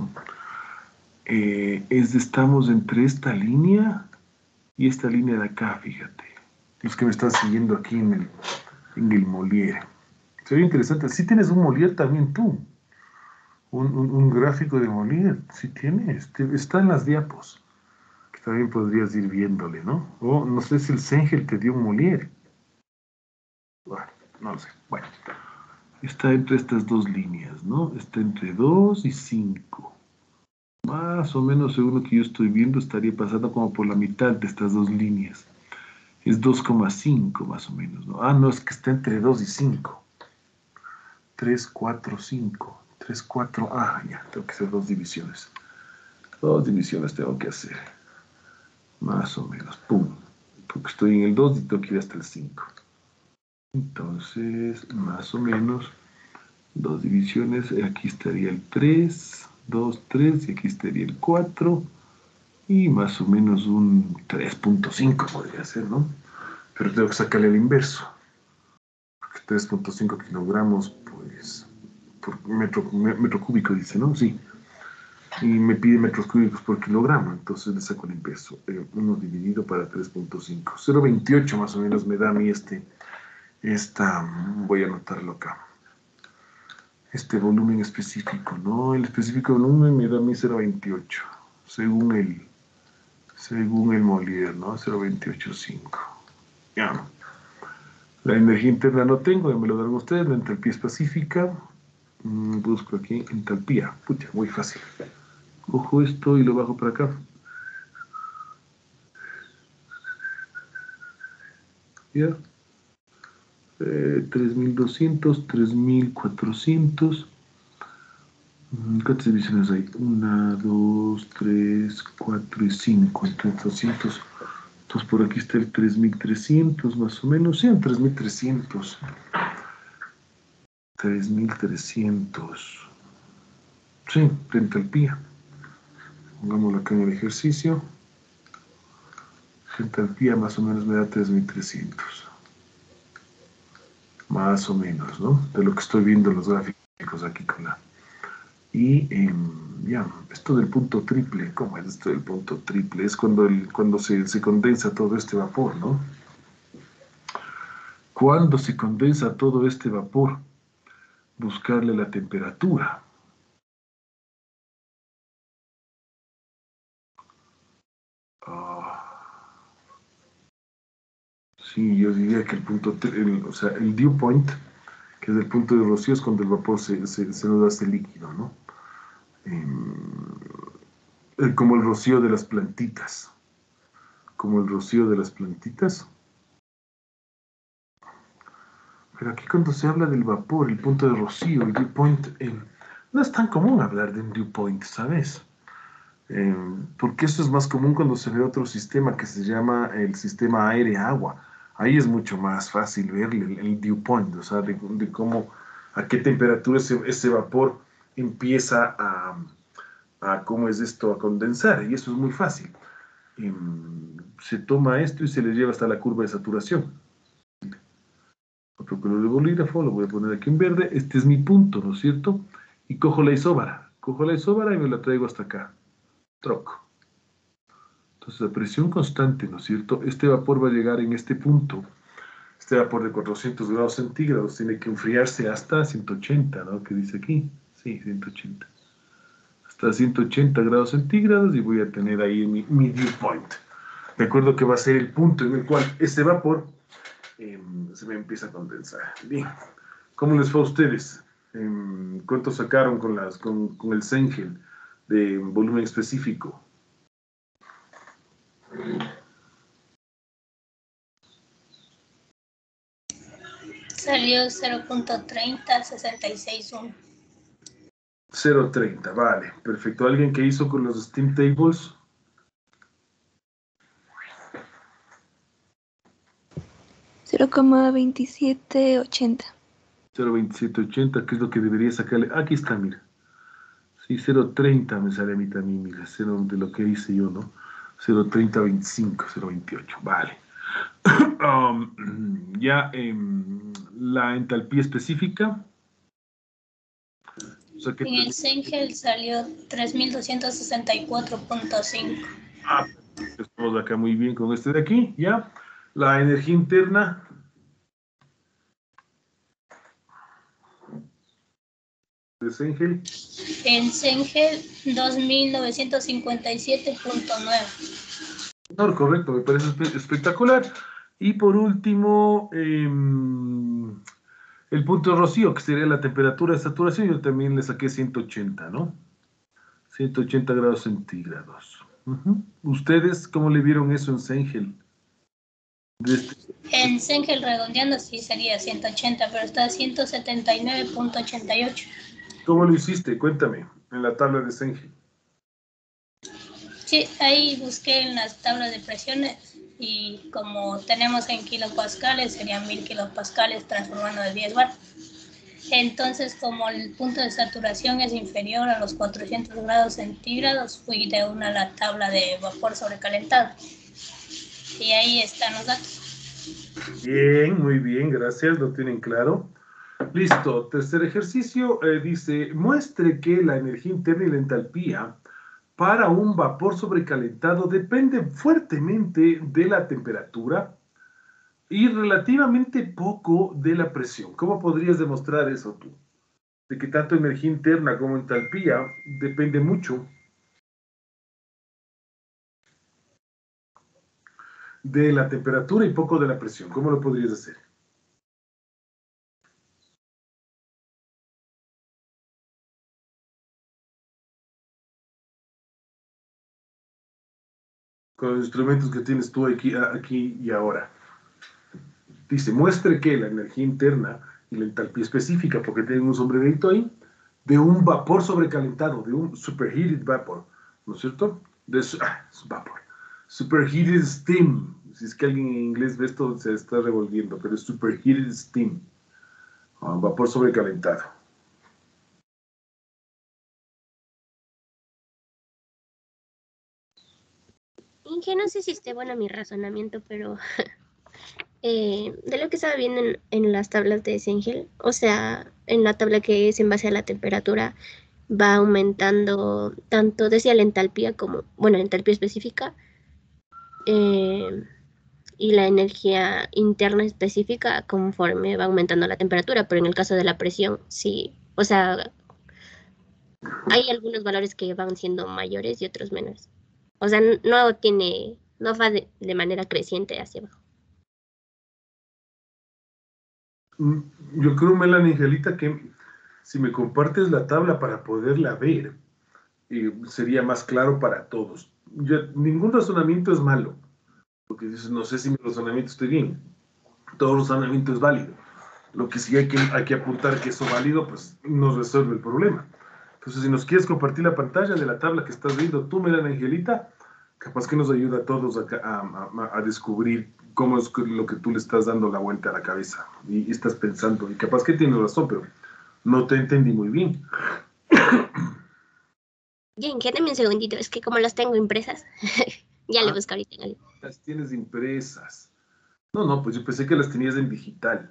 Estamos entre esta línea y esta línea de acá, fíjate. Los que me están siguiendo aquí en el Molière. Sería interesante. Sí tienes un Molière también tú. Un gráfico de Molière. Sí tienes. Está en las diapos. Que también podrías ir viéndole, ¿no? O no sé si el Sengel te dio un Molière. Bueno, no lo sé. Bueno. Está entre estas dos líneas, ¿no? Está entre 2 y 5. Más o menos, según lo que yo estoy viendo, estaría pasando como por la mitad de estas dos líneas. Es 2,5 más o menos, ¿no? Ah, no, es que está entre 2 y 5. 3, 4, 5. 3, 4. Ah, ya, tengo que hacer dos divisiones. Dos divisiones tengo que hacer. Más o menos, pum. Porque estoy en el 2 y tengo que ir hasta el 5. Entonces, más o menos, dos divisiones. Aquí estaría el 3, 2, 3, y aquí estaría el 4. Y más o menos un 3,5 podría ser, ¿no? Pero tengo que sacarle el inverso. Porque 3,5 kilogramos, pues, por metro cúbico, dice, ¿no? Sí. Y me pide metros cúbicos por kilogramo, entonces le saco el inverso. 1 dividido para 3,5. 0,28 más o menos me da a mí voy a anotarlo acá. Este volumen específico, ¿no? El específico volumen me da a mí 0,28, según el Molière, ¿no? 0,285. Ya. La energía interna no tengo, ya me lo dan ustedes. La entalpía específica. Busco aquí entalpía. Pucha, muy fácil. Cojo esto y lo bajo para acá. Ya. 3,200, 3,400. ¿Cuántas divisiones hay? 1, 2, 3, 4 y 5. Entonces 200. Entonces por aquí está el 3,300 más o menos. Sí, en 3,300. 3.300. Sí, de entalpía. Pongámoslo acá en el ejercicio. Entalpía más o menos me da 3.300. Más o menos, ¿no? De lo que estoy viendo en los gráficos aquí con la... Y ya, esto del punto triple, ¿cómo es esto del punto triple? Es cuando se condensa todo este vapor, ¿no? Cuando se condensa todo este vapor, buscarle la temperatura. Sí, yo diría que el punto, o sea, el dew point, que es el punto de rocío, es cuando el vapor se nos hace líquido, ¿no? Como el rocío de las plantitas. Como el rocío de las plantitas. Pero aquí cuando se habla del vapor, el punto de rocío, el dew point, no es tan común hablar de un dew point, ¿sabes? Porque eso es más común cuando se ve otro sistema que se llama el sistema aire-agua. Ahí es mucho más fácil ver el dew point, o sea, de cómo, a qué temperatura ese vapor empieza ¿cómo es esto? A condensar, y eso es muy fácil. Se toma esto y se le lleva hasta la curva de saturación. Otro color de bolígrafo, lo voy a poner aquí en verde. Este es mi punto, ¿no es cierto? Y cojo la isóbara. Cojo la isóbara y me la traigo hasta acá. Troco. Entonces, a presión constante, ¿no es cierto? Este vapor va a llegar en este punto. Este vapor de 400 grados centígrados tiene que enfriarse hasta 180, ¿no? ¿Qué dice aquí? Sí, 180. Hasta 180 grados centígrados y voy a tener ahí mi dew point. De acuerdo que va a ser el punto en el cual este vapor se me empieza a condensar. Bien. ¿Cómo les fue a ustedes? ¿Cuánto sacaron con el Cengel de volumen específico? Salió 0.30661. 0.30, vale, perfecto. ¿Alguien que hizo con los Steam Tables? 0,2780. 0.2780, ¿qué es lo que debería sacarle? Aquí está, mira. Sí, 0.30 me sale a mí también, mira, 0 de lo que hice yo, ¿no? 0.3025, 0.28, vale. Ya la entalpía específica. O sea, En el Cengel salió 3264.5. Estamos acá muy bien con este de aquí, ¿ya? La energía interna. ¿De Cengel? En Cengel 2957.9. No, correcto, me parece espectacular. Y por último, el punto de rocío, que sería la temperatura de saturación, yo también le saqué 180, ¿no? 180 grados centígrados. ¿Ustedes cómo le vieron eso en Cengel? En Cengel redondeando sí sería 180, pero está a 179.88. ¿Cómo lo hiciste? Cuéntame, en la tabla de Cengel. Sí, ahí busqué en las tablas de presiones y como tenemos en kilopascales, serían 1000 kilopascales transformando de 10 bar. Entonces, como el punto de saturación es inferior a los 400 grados centígrados, fui de una a la tabla de vapor sobrecalentado. Y ahí están los datos. Bien, muy bien, gracias, lo tienen claro. Listo, tercer ejercicio, dice, muestre que la energía interna y la entalpía para un vapor sobrecalentado depende fuertemente de la temperatura y relativamente poco de la presión. ¿Cómo podrías demostrar eso tú? De que tanto energía interna como entalpía depende mucho de la temperatura y poco de la presión. ¿Cómo lo podrías hacer? Con los instrumentos que tienes tú aquí y ahora. Dice, muestre que la energía interna y la entalpía específica, porque tiene un sombrerito ahí, de un vapor sobrecalentado, de un superheated vapor, ¿no es cierto? Vapor. Superheated steam. Si es que alguien en inglés ve esto, se está revolviendo, pero es superheated steam. Vapor sobrecalentado. Inge, no sé si esté bueno mi razonamiento, pero de lo que estaba viendo en las tablas de Sengel, o sea, en la tabla que es en base a la temperatura, va aumentando tanto, decía la entalpía como, bueno, la entalpía específica, eh, y la energía interna específica conforme va aumentando la temperatura, pero en el caso de la presión, sí, o sea, hay algunos valores que van siendo mayores y otros menores. O sea, no va de manera creciente hacia abajo. Mm, Yo creo, Melanie Angelita, que si me compartes la tabla para poderla ver, sería más claro para todos. Ningún razonamiento es malo, porque dices, no sé si mi razonamiento esté bien. Todo razonamiento es válido. Lo que sí hay que apuntar que eso válido, pues nos resuelve el problema. Entonces, si nos quieres compartir la pantalla de la tabla que estás viendo tú, Melanie Angelita, capaz que nos ayuda a todos a descubrir cómo es lo que tú le estás dando la vuelta a la cabeza y estás pensando. Y capaz que tienes razón, pero no te entendí muy bien. Bien, quédame un segundito, es que como las tengo impresas, ya le busco ahorita. Las tienes impresas. No, pues yo pensé que las tenías en digital.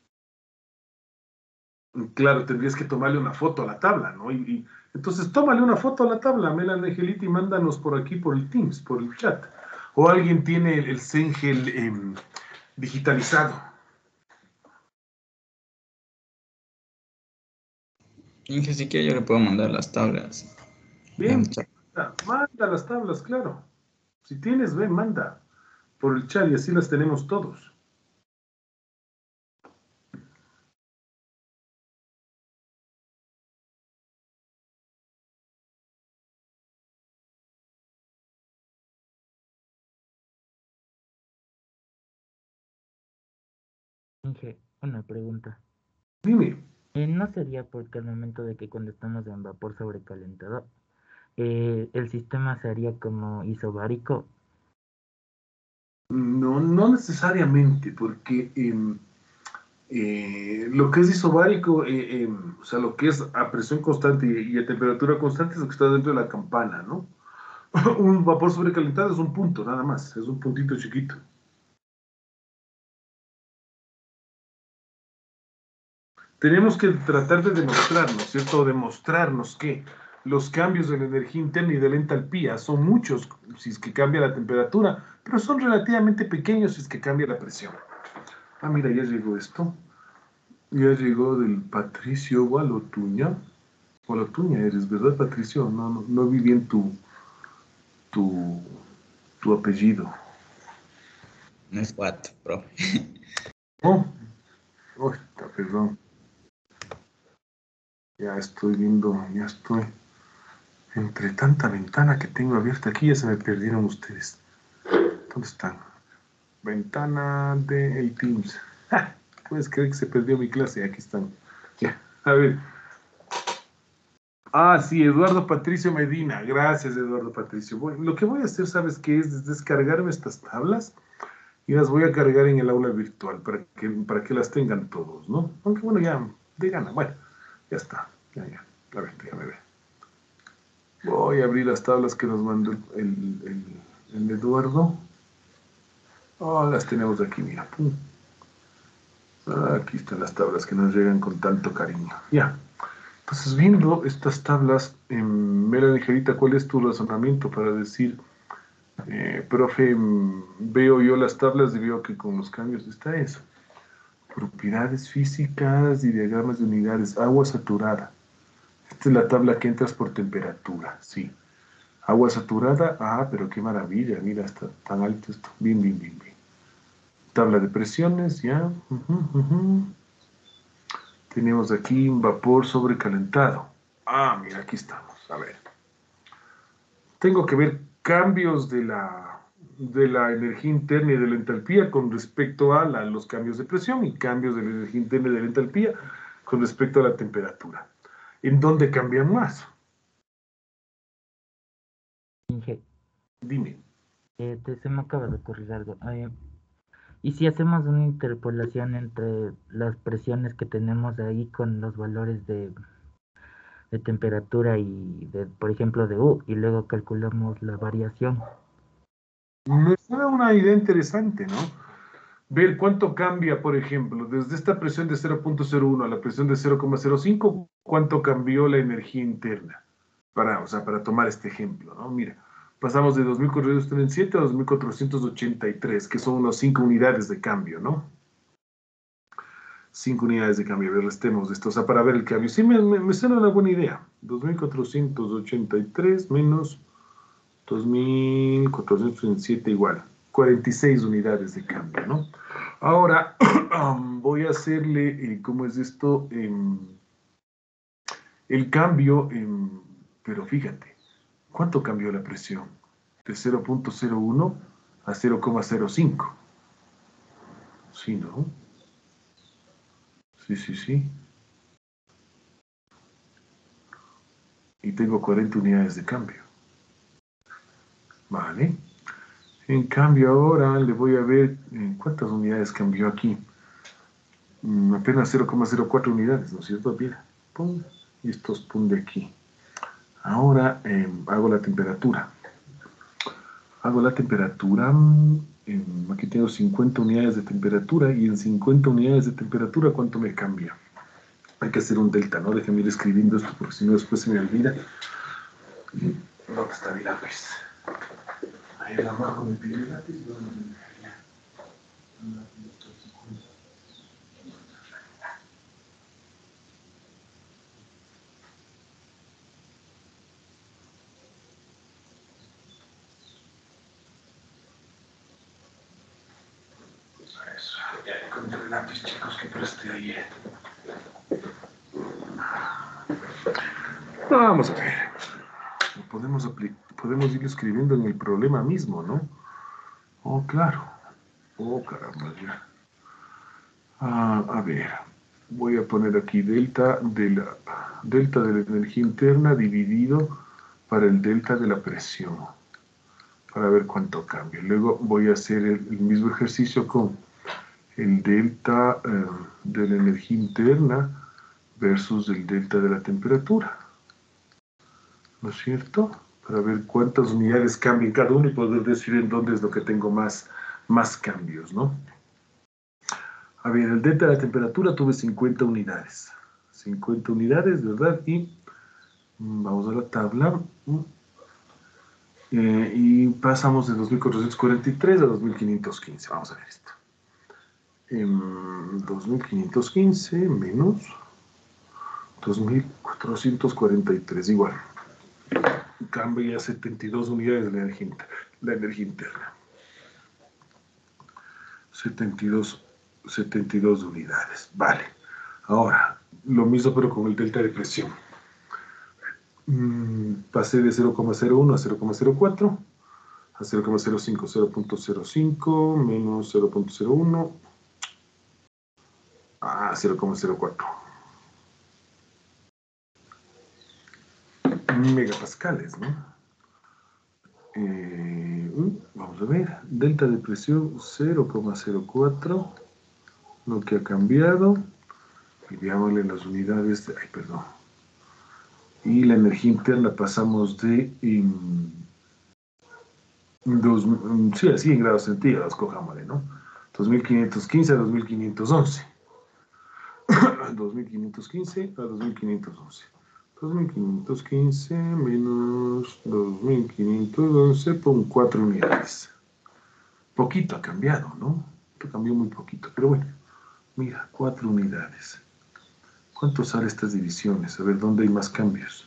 Claro, tendrías que tomarle una foto a la tabla, ¿no? Entonces, tómale una foto a la tabla, Melanie Angelita, y mándanos por aquí, por el Teams, por el chat. O alguien tiene el Sengel digitalizado. Inge, si quiere yo le puedo mandar las tablas en Bien, el chat. manda las tablas, claro. Si tienes, ven, manda por el chat y así las tenemos todos. Inge, una pregunta. Dime. ¿No sería porque al momento de que cuando estamos en vapor sobrecalentado, el sistema se haría como isobárico? No necesariamente, porque lo que es isobárico, o sea, lo que es a presión constante y a temperatura constante es lo que está dentro de la campana, ¿no? Un vapor sobrecalentado es un punto, nada más, es un puntito chiquito. Tenemos que tratar de demostrarnos, ¿cierto? Demostrarnos que los cambios de la energía interna y de la entalpía son muchos si es que cambia la temperatura, pero son relativamente pequeños si es que cambia la presión. Ah, mira, ya llegó esto. Ya llegó del Patricio Gualotuña. Gualotuña eres, ¿verdad, Patricio? No vi bien tu, tu apellido. No es what, profe. Oh, oh, perdón. Ya estoy viendo, ya estoy. Entre tanta ventana que tengo abierta aquí, ya se me perdieron ustedes. ¿Dónde están? Ventana de el Teams. ¡Ja! ¿Puedes creer que se perdió mi clase? Aquí están. Ya, a ver. Ah, sí, Eduardo Patricio Medina. Gracias, Eduardo Patricio. Lo que voy a hacer, ¿sabes qué? Es descargarme estas tablas y las voy a cargar en el aula virtual para que las tengan todos, ¿no? Aunque bueno, ya, de gana. Bueno, ya está. Ya. A ver, déjame ver. Voy a abrir las tablas que nos mandó el Eduardo. Oh, las tenemos aquí, mira. Pum. Aquí están las tablas que nos llegan con tanto cariño. Ya. Entonces, viendo estas tablas, Melanie Angelita, ¿cuál es tu razonamiento para decir, profe, veo yo las tablas y veo que con los cambios está eso? Propiedades físicas y diagramas de unidades. Agua saturada. Esta es la tabla que entras por temperatura, sí. Agua saturada, pero qué maravilla, mira, está tan alto esto. Bien. Tabla de presiones, ya. Tenemos aquí un vapor sobrecalentado. Mira, aquí estamos. A ver. Tengo que ver cambios de la energía interna y de la entalpía con respecto a los cambios de presión y cambios de la energía interna y de la entalpía con respecto a la temperatura. ¿En dónde cambian más? Inge, Dime. se me acaba de ocurrir algo. Y si hacemos una interpolación entre las presiones que tenemos ahí con los valores de temperatura y, por ejemplo, de U, y luego calculamos la variación. Me suena una idea interesante, ¿no? Ver cuánto cambia, por ejemplo, desde esta presión de 0.01 a la presión de 0,05, cuánto cambió la energía interna. O sea, para tomar este ejemplo, ¿no? Mira, pasamos de 2.437 a 2.483, que son unos 5 unidades de cambio, ¿no? 5 unidades de cambio, a ver, restemos esto, o sea, para ver el cambio. Sí, me suena una buena idea. 2.483 menos 2.437 igual. 46 unidades de cambio, ¿no? Ahora, voy a hacerle, ¿cómo es esto? El cambio, pero fíjate, ¿cuánto cambió la presión? De 0.01 a 0,05. Sí, ¿no? Sí, sí, sí. Y tengo 40 unidades de cambio. Vale. En cambio ahora le voy a ver cuántas unidades cambió aquí. Apenas 0,04 unidades, ¿no es cierto? Mira, pum, y estos pum de aquí. Ahora hago la temperatura. Hago la temperatura, aquí tengo 50 unidades de temperatura, y en 50 unidades de temperatura, ¿cuánto me cambia? Hay que hacer un delta, ¿no? Déjame ir escribiendo esto, porque si no después se me olvida. ¿Dónde está mi lápiz? Ahí abajo me pide el lápiz. Eso, ya encontré el lápiz, chicos, que presté ayer. Vamos a ver. Podemos ir escribiendo en el problema mismo, ¿no? Oh, claro. Oh, caramba, ya. A ver, voy a poner aquí delta de la energía interna dividido para el delta de la presión, para ver cuánto cambia. Luego voy a hacer el mismo ejercicio con el delta de la energía interna versus el delta de la temperatura, ¿no es cierto? Para ver cuántas unidades cambian cada uno y poder decir en dónde es lo que tengo más cambios, ¿no? A ver, el delta de la temperatura tuve 50 unidades. 50 unidades, ¿verdad? Y vamos a la tabla. Y pasamos de 2.443 a 2.515. Vamos a ver esto. 2.515 menos 2.443, igual. Cambia 72 unidades de la energía interna. 72 unidades. Vale. Ahora, lo mismo pero con el delta de presión. Pasé de 0,01 a 0,04 a 0,05, 0.05 menos 0.01 a 0,04 megapascales, ¿no? Vamos a ver, delta de presión 0,04, lo que ha cambiado, y veámosle las unidades, ay, perdón, y la energía interna pasamos de sí, así en grados centígrados, cojámosle, ¿no? 2.515 a 2.511. 2.515 a 2.511. 2.515 menos 2.511 por 4 unidades. Poquito ha cambiado, ¿no? Esto cambió muy poquito, pero bueno. Mira, 4 unidades. ¿Cuánto sale estas divisiones? A ver, ¿dónde hay más cambios?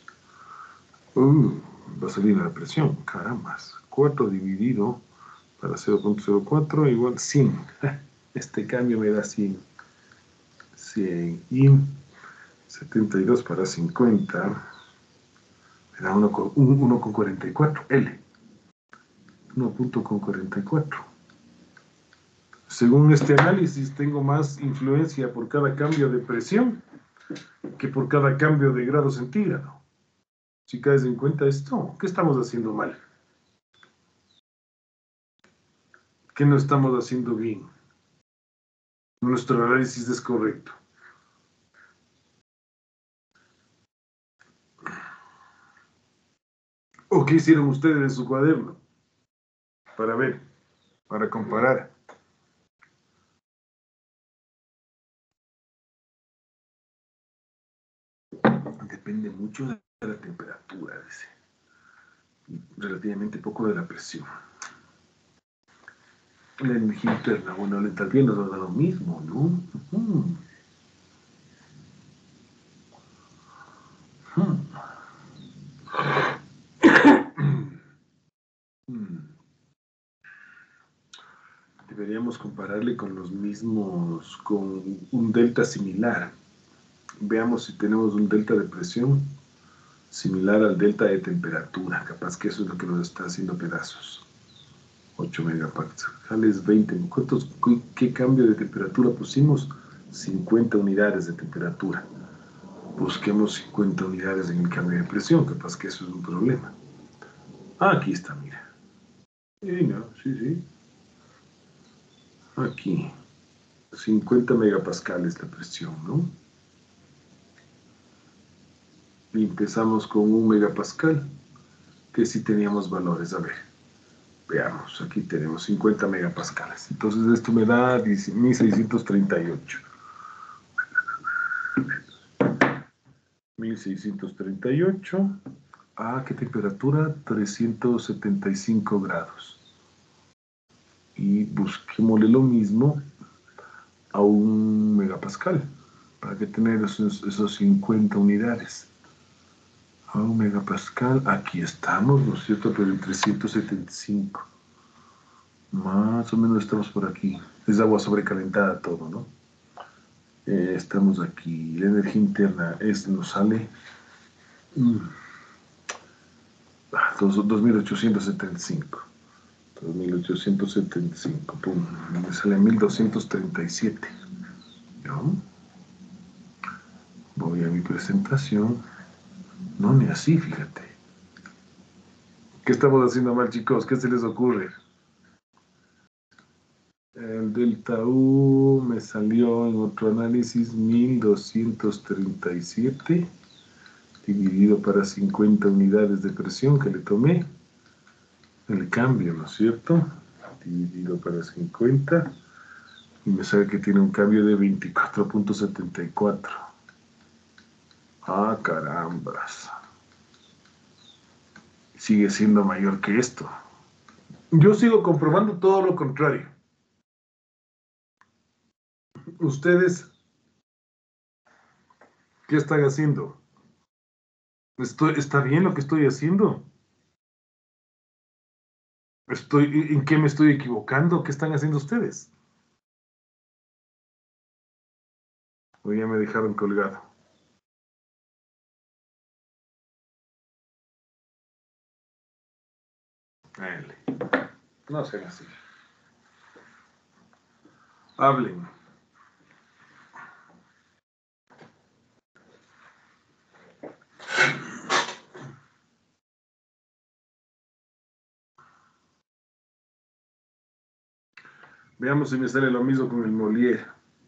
Va a salir la presión, carambas. 4 dividido para 0.04 igual 100. Este cambio me da 100. 100 y 72 para 50. Me da 1,44. L. 1,44. Según este análisis, tengo más influencia por cada cambio de presión que por cada cambio de grado centígrado. Si caes en cuenta esto, ¿qué estamos haciendo mal? ¿Qué no estamos haciendo bien? Nuestro análisis es correcto. ¿O qué hicieron ustedes en su cuaderno? Para ver, para comparar. Depende mucho de la temperatura, dice. Y relativamente poco de la presión. La energía interna, bueno, la entalpía nos da lo mismo, ¿no? Deberíamos compararle con los mismos, con un delta similar. Veamos si tenemos un delta de presión similar al delta de temperatura. Capaz que eso es lo que nos está haciendo pedazos. 8 megapascales, 20. ¿Qué cambio de temperatura pusimos? 50 unidades de temperatura. Busquemos 50 unidades en el cambio de presión. Capaz que eso es un problema. Ah, aquí está, mira. No, sí. Aquí. 50 megapascales la presión, ¿no? Y empezamos con 1 megapascal, que sí teníamos valores. A ver, veamos, aquí tenemos 50 megapascales. Entonces esto me da 1638. 1638. Ah, ¿qué temperatura? 375 grados. Y busquémosle lo mismo a 1 megapascal, para que tener esos 50 unidades. A 1 megapascal, aquí estamos, ¿no es cierto? Pero en 375. Más o menos estamos por aquí. Es agua sobrecalentada todo, ¿no? Estamos aquí. La energía interna nos sale 2875. 2875. Pum, me sale 1237. ¿No? Voy a mi presentación. No, ni así, fíjate. ¿Qué estamos haciendo mal, chicos? ¿Qué se les ocurre? El delta U me salió en otro análisis 1237 dividido para 50 unidades de presión que le tomé. El cambio, ¿no es cierto? Dividido para 50 y me sale que tiene un cambio de 24.74. Ah, carambas. Sigue siendo mayor que esto. Yo sigo comprobando todo lo contrario. ¿Ustedes qué están haciendo? ¿Está bien lo que estoy haciendo? ¿En qué me estoy equivocando? ¿Qué están haciendo ustedes? O ya me dejaron colgado. Dale. No sean así. Hablen. Veamos si me sale lo mismo con el Molière.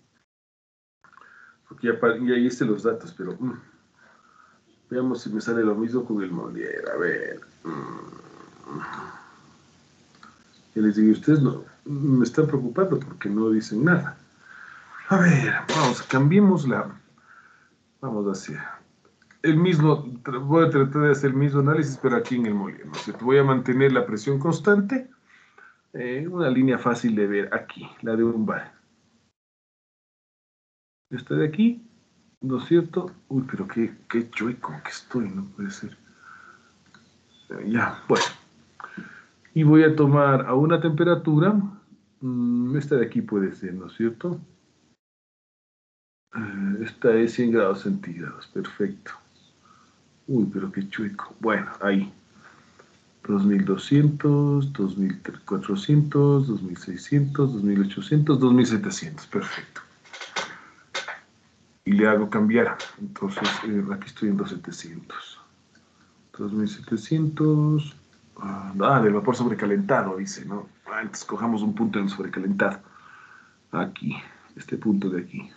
Porque ya hice los datos, pero... veamos si me sale lo mismo con el Molière. A ver. Ya les digo, ustedes no me están preocupando porque no dicen nada. A ver, vamos, cambiémosla. Vamos a hacer el mismo, voy a tratar de hacer el mismo análisis, pero aquí en el Molière, ¿no es cierto? Voy a mantener la presión constante. Una línea fácil de ver aquí, la de un bar. Esta de aquí, ¿no es cierto? Uy, pero qué chueco que estoy, no puede ser. Ya, bueno. Y voy a tomar a una temperatura, esta de aquí puede ser, ¿no es cierto? Esta es 100 grados centígrados, perfecto. Uy, pero qué chueco. Bueno, ahí. 2200, 2400, 2600, 2800, 2700, perfecto. Y le hago cambiar. Entonces, aquí estoy en 2700. 2700. Del vapor sobrecalentado, dice, ¿no? Antes cojamos un punto en sobrecalentado. Aquí. este punto de aquí.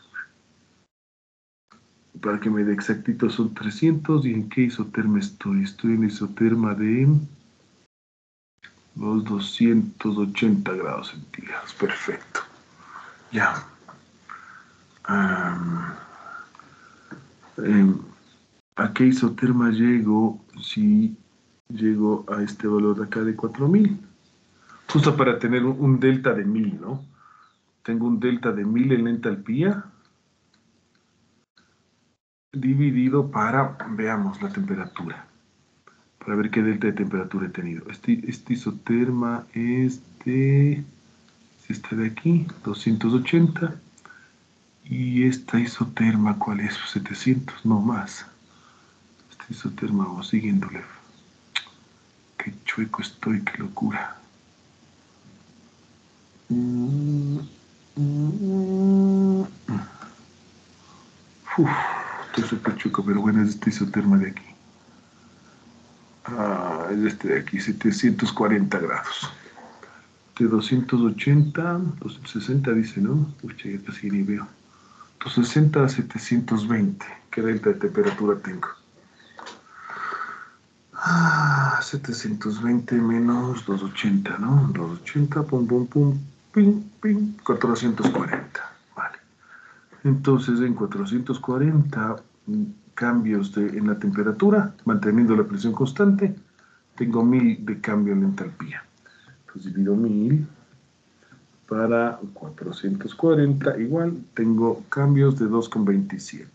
Para que me dé exactito son 300. ¿Y en qué isoterma estoy? Estoy en isoterma de los 280 grados centígrados. Perfecto. Ya. ¿A qué isoterma llego si llego a este valor de acá de 4000? Justo para tener un delta de 1000, ¿no? Tengo un delta de 1000 en la entalpía dividido para, veamos, la temperatura. Para ver qué delta de temperatura he tenido. Este isoterma es de, este de aquí, 280. Y esta isoterma, ¿cuál es? 700, no más. Este isoterma, vamos siguiéndole. Qué chueco estoy, qué locura. Estoy súper chueco, pero bueno, es este isoterma de aquí. Es este de aquí, 740 grados. De 280, 260 dice, ¿no? Pucha, ya casi ni veo. 260 a 720. ¿Qué delta de temperatura tengo? 720 menos 280, ¿no? 280, pum, pum, pum, ping, ping, 440. Vale. Entonces, en 440 cambios en la temperatura, manteniendo la presión constante, tengo 1000 de cambio en la entalpía. Entonces, divido 1000 para 440, igual tengo cambios de 2,27.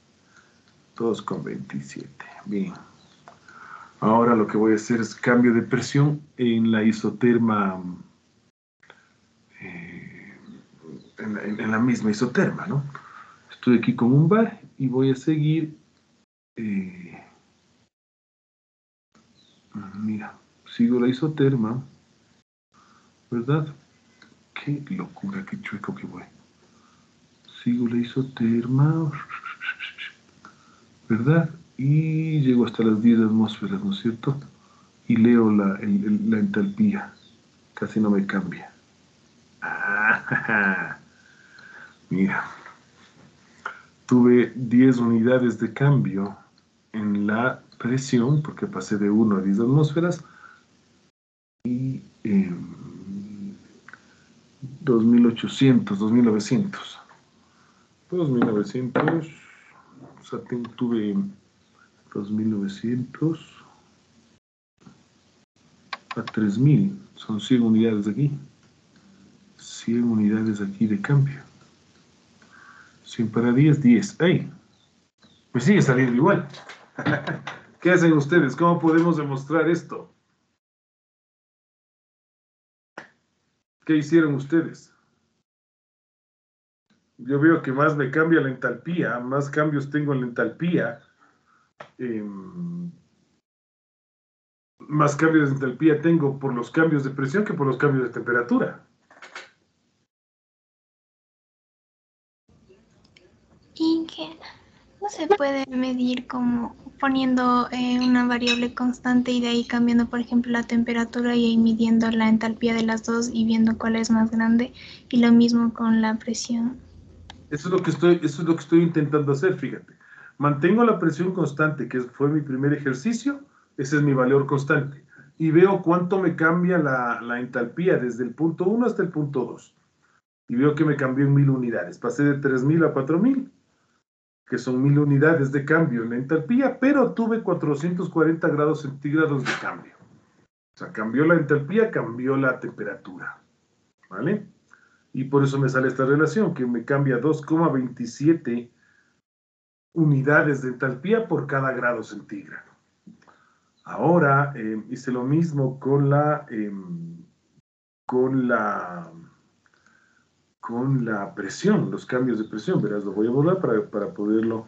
2,27. Bien. Ahora lo que voy a hacer es cambio de presión en la isoterma, en la misma isoterma, ¿no? Estoy aquí con un bar y voy a seguir, mira, sigo la isoterma, ¿verdad? Qué locura, qué chueco que voy. Sigo la isoterma, ¿verdad? Y llego hasta las 10 atmósferas, ¿no es cierto? Y leo la entalpía. Casi no me cambia. Mira. Tuve 10 unidades de cambio en la presión, porque pasé de 1 a 10 atmósferas. Y 2800, 2900. 2900. O sea, tuve 2900 a 3000. Son 100 unidades de aquí. 100 unidades aquí de cambio. 100 para 10, 10. ¡Ey! Me sigue saliendo igual. ¿Qué hacen ustedes? ¿Cómo podemos demostrar esto? ¿Qué hicieron ustedes? Yo veo que más me cambia la entalpía, más cambios tengo en la entalpía. Más cambios de entalpía tengo por los cambios de presión que por los cambios de temperatura. Inge, no se puede medir como poniendo una variable constante y de ahí cambiando, por ejemplo, la temperatura y ahí midiendo la entalpía de las dos y viendo cuál es más grande, y lo mismo con la presión. Eso es lo que estoy intentando hacer, fíjate. Mantengo la presión constante, que fue mi primer ejercicio, ese es mi valor constante. Y veo cuánto me cambia la entalpía desde el punto 1 hasta el punto 2. Y veo que me cambió en 1000 unidades. Pasé de 3000 a 4000, que son 1000 unidades de cambio en la entalpía, pero tuve 440 grados centígrados de cambio. O sea, cambió la entalpía, cambió la temperatura. ¿Vale? Y por eso me sale esta relación, que me cambia 2,27 unidades de entalpía por cada grado centígrado. Ahora hice lo mismo con la presión, los cambios de presión. Verás, lo voy a borrar para poderlo,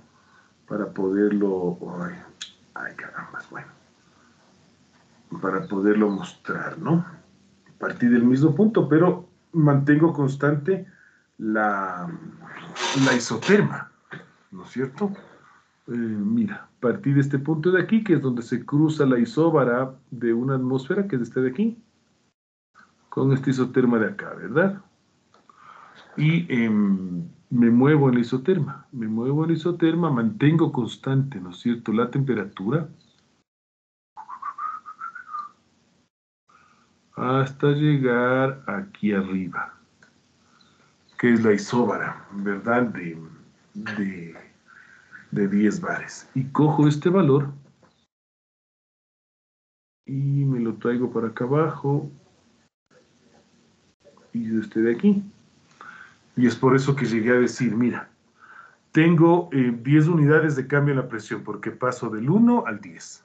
ay caramba, bueno, para poderlo mostrar, ¿no? Partí del mismo punto, pero mantengo constante la isoterma, ¿no es cierto? Mira, partí de este punto de aquí, que es donde se cruza la isóbara de una atmósfera, que es este de aquí, con este isoterma de acá, ¿verdad? Y me muevo en la isoterma. Me muevo en la isoterma, mantengo constante, ¿no es cierto?, la temperatura hasta llegar aquí arriba, que es la isóbara, ¿verdad?, de 10 bares. Y cojo este valor y me lo traigo para acá abajo y este de aquí. Y es por eso que llegué a decir, mira, tengo 10 unidades de cambio en la presión, porque paso del 1 al 10.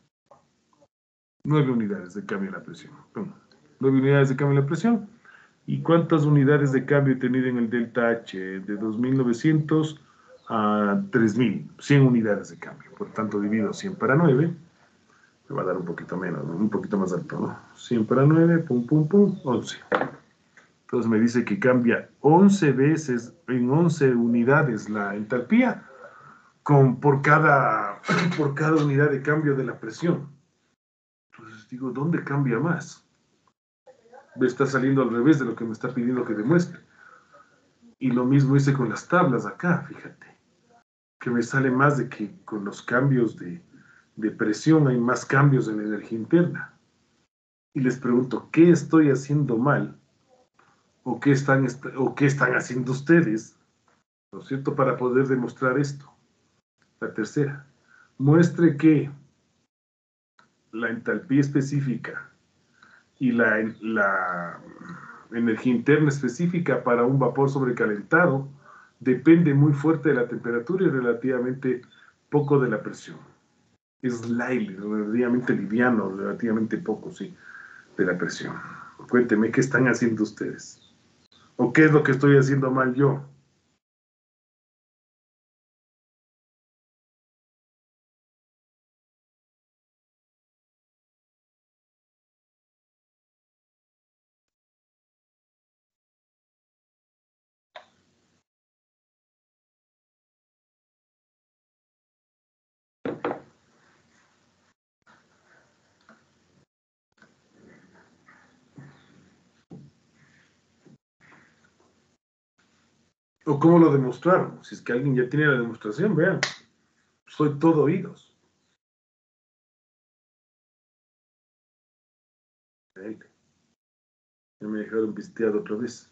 9 unidades de cambio en la presión. 9 unidades de cambio en la presión. ¿Y cuántas unidades de cambio he tenido en el delta H? De 2.900 a 3.000. 100 unidades de cambio. Por tanto, divido 100 para 9. Me va a dar un poquito menos, ¿no? Un poquito más alto, ¿no? 100 para 9, pum, pum, pum, 11. Entonces me dice que cambia 11 veces, en 11 unidades la entalpía por cada unidad de cambio de la presión. Entonces digo, ¿dónde cambia más? Me está saliendo al revés de lo que me está pidiendo que demuestre. Y lo mismo hice con las tablas acá, fíjate. Que me sale más de que con los cambios de presión hay más cambios en la energía interna. Y les pregunto, ¿qué estoy haciendo mal? ¿O qué están haciendo ustedes? ¿No es cierto? Para poder demostrar esto. La tercera, muestre que la entalpía específica y la energía interna específica para un vapor sobrecalentado depende muy fuerte de la temperatura y relativamente poco de la presión. Es relativamente liviano, relativamente poco, sí, de la presión. Cuénteme, ¿qué están haciendo ustedes? ¿O qué es lo que estoy haciendo mal yo? ¿O cómo lo demostraron? Si es que alguien ya tiene la demostración, vean. Soy todo oídos. Ya me dejaron pisteado otra vez.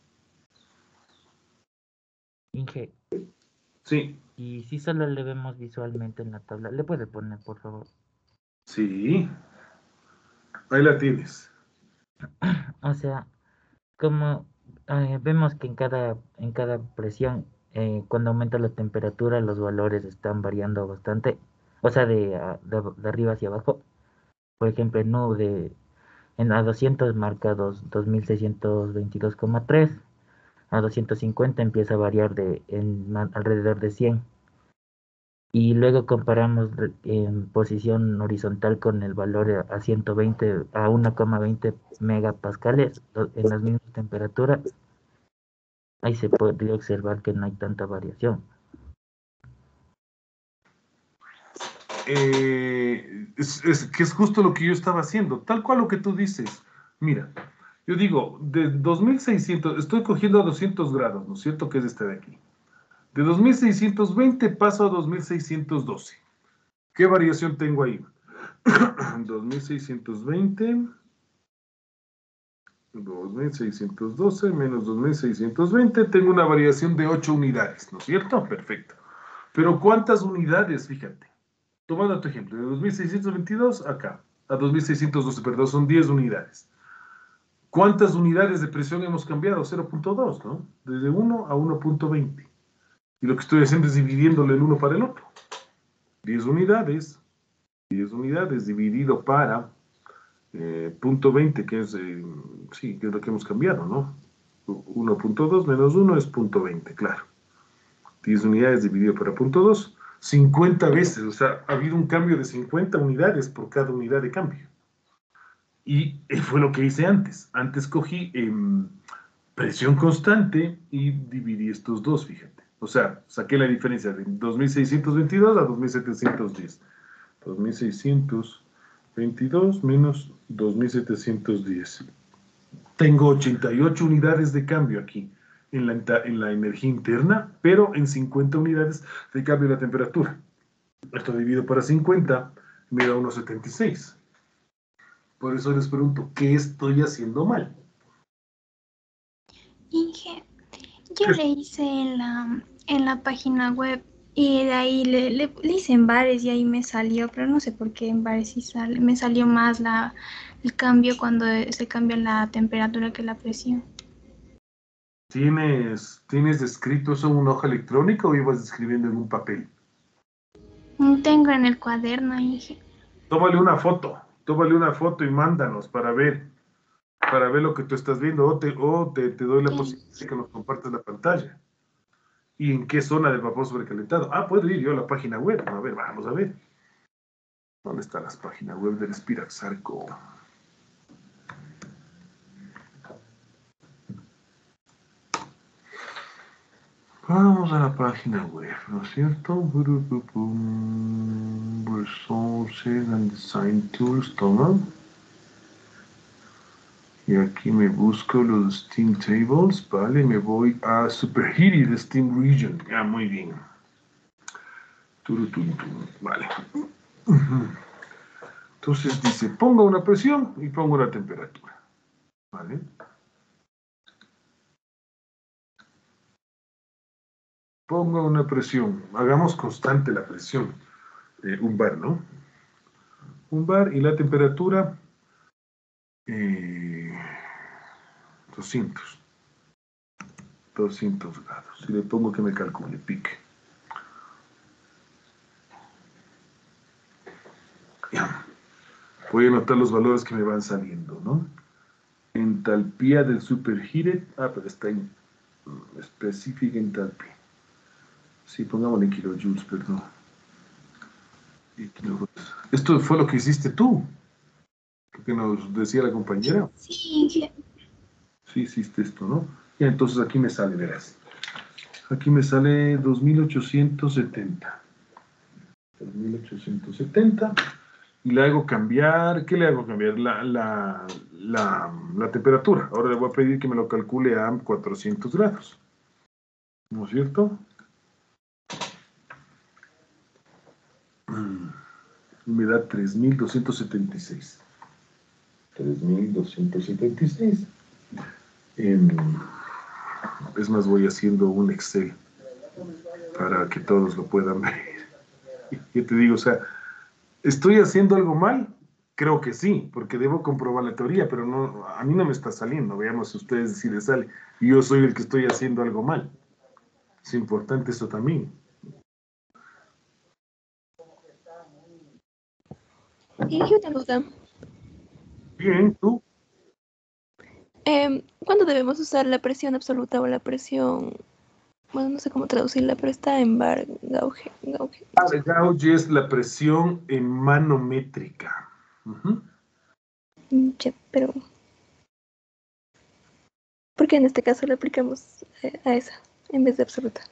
Inge, Sí, y si solo le vemos visualmente en la tabla, ¿le puede poner, por favor? sí. Ahí la tienes. O sea, como vemos que en cada presión, cuando aumenta la temperatura, los valores están variando bastante. O sea, de arriba hacia abajo. Por ejemplo, en U a 200 marca 2622,3. A 250 empieza a variar alrededor de 100. Y luego comparamos en posición horizontal con el valor a 120, a 1,20 megapascales en las mismas temperaturas. Ahí se podría observar que no hay tanta variación. Es que es justo lo que yo estaba haciendo, tal cual lo que tú dices. Mira, yo digo, de 2600, estoy cogiendo a 200 grados, ¿no es cierto? Que es este de aquí. De 2620 paso a 2612. ¿Qué variación tengo ahí? 2620, 2612 menos 2620, tengo una variación de 8 unidades, ¿no es cierto? Perfecto. Pero ¿cuántas unidades? Fíjate. Tomando tu ejemplo, de 2622 acá, a 2612, perdón, son 10 unidades. ¿Cuántas unidades de presión hemos cambiado? 0.2, ¿no? Desde 1 a 1.20. Y lo que estoy haciendo es dividiéndole el uno para el otro. 10 unidades dividido para punto 20, que es, sí, que es lo que hemos cambiado, ¿no? 1.2 menos 1 es punto 20, claro. 10 unidades dividido para punto 2, 50 veces, o sea, ha habido un cambio de 50 unidades por cada unidad de cambio. Y fue lo que hice antes. Antes cogí presión constante y dividí estos dos, fíjate. O sea, saqué la diferencia de 2622 a 2710. 2622 menos 2710. Tengo 88 unidades de cambio aquí. en la energía interna, pero en 50 unidades de cambio de la temperatura. Esto dividido para 50 me da unos 76. Por eso les pregunto, ¿qué estoy haciendo mal? Inge, yo le hice en la página web y de ahí le hice en bares y ahí me salió, pero no sé por qué en bares sí sale. Me salió más el cambio cuando se cambia la temperatura que la presión. ¿Tienes escrito eso en una hoja electrónica o ibas escribiendo en un papel? Tengo en el cuaderno, Inge. Tómale una foto y mándanos para ver lo que tú estás viendo, o te doy la posibilidad de que nos compartas la pantalla. ¿Y en qué zona del vapor sobrecalentado? Ah, puedo ir yo a la página web. A ver, vamos a ver. ¿Dónde están las páginas web del Spirax-Sarco? Vamos a la página web, ¿no es cierto? Resources and Design Tools, toma. Y aquí me busco los Steam Tables, vale, me voy a Superheated Steam Region. Ah, muy bien. Vale. Entonces dice, ponga una presión y pongo una temperatura. Vale. Ponga una presión. Hagamos constante la presión. Un bar, ¿no? Un bar y la temperatura 200 grados. Si le pongo que me calcule, pique. Ya. Voy a anotar los valores que me van saliendo, ¿no? Entalpía del superheated. Pero está en específica entalpía. Sí, pongámosle en kilojoules, perdón. Esto fue lo que hiciste tú. Lo que nos decía la compañera. Sí. Sí, hiciste esto, ¿no? Y entonces aquí me sale, verás. Aquí me sale 2870. 2870. Y le hago cambiar. ¿Qué le hago cambiar? La temperatura. Ahora le voy a pedir que me lo calcule a 400 grados. ¿No es cierto? Me da 3276. 3276. Es más, voy haciendo un Excel para que todos lo puedan ver. Yo te digo, o sea, ¿estoy haciendo algo mal? Creo que sí, porque debo comprobar la teoría, pero no, a mí no me está saliendo. Veamos si ustedes si les sale. Y yo soy el que estoy haciendo algo mal. Es importante eso también. Y yo una duda. Bien, ¿tú? ¿Cuándo debemos usar la presión absoluta o la presión? Bueno, no sé cómo traducirla, pero está en bar, gauge. Gauge es la presión en manométrica. Ya, pero ¿por qué en este caso le aplicamos a esa en vez de absoluta?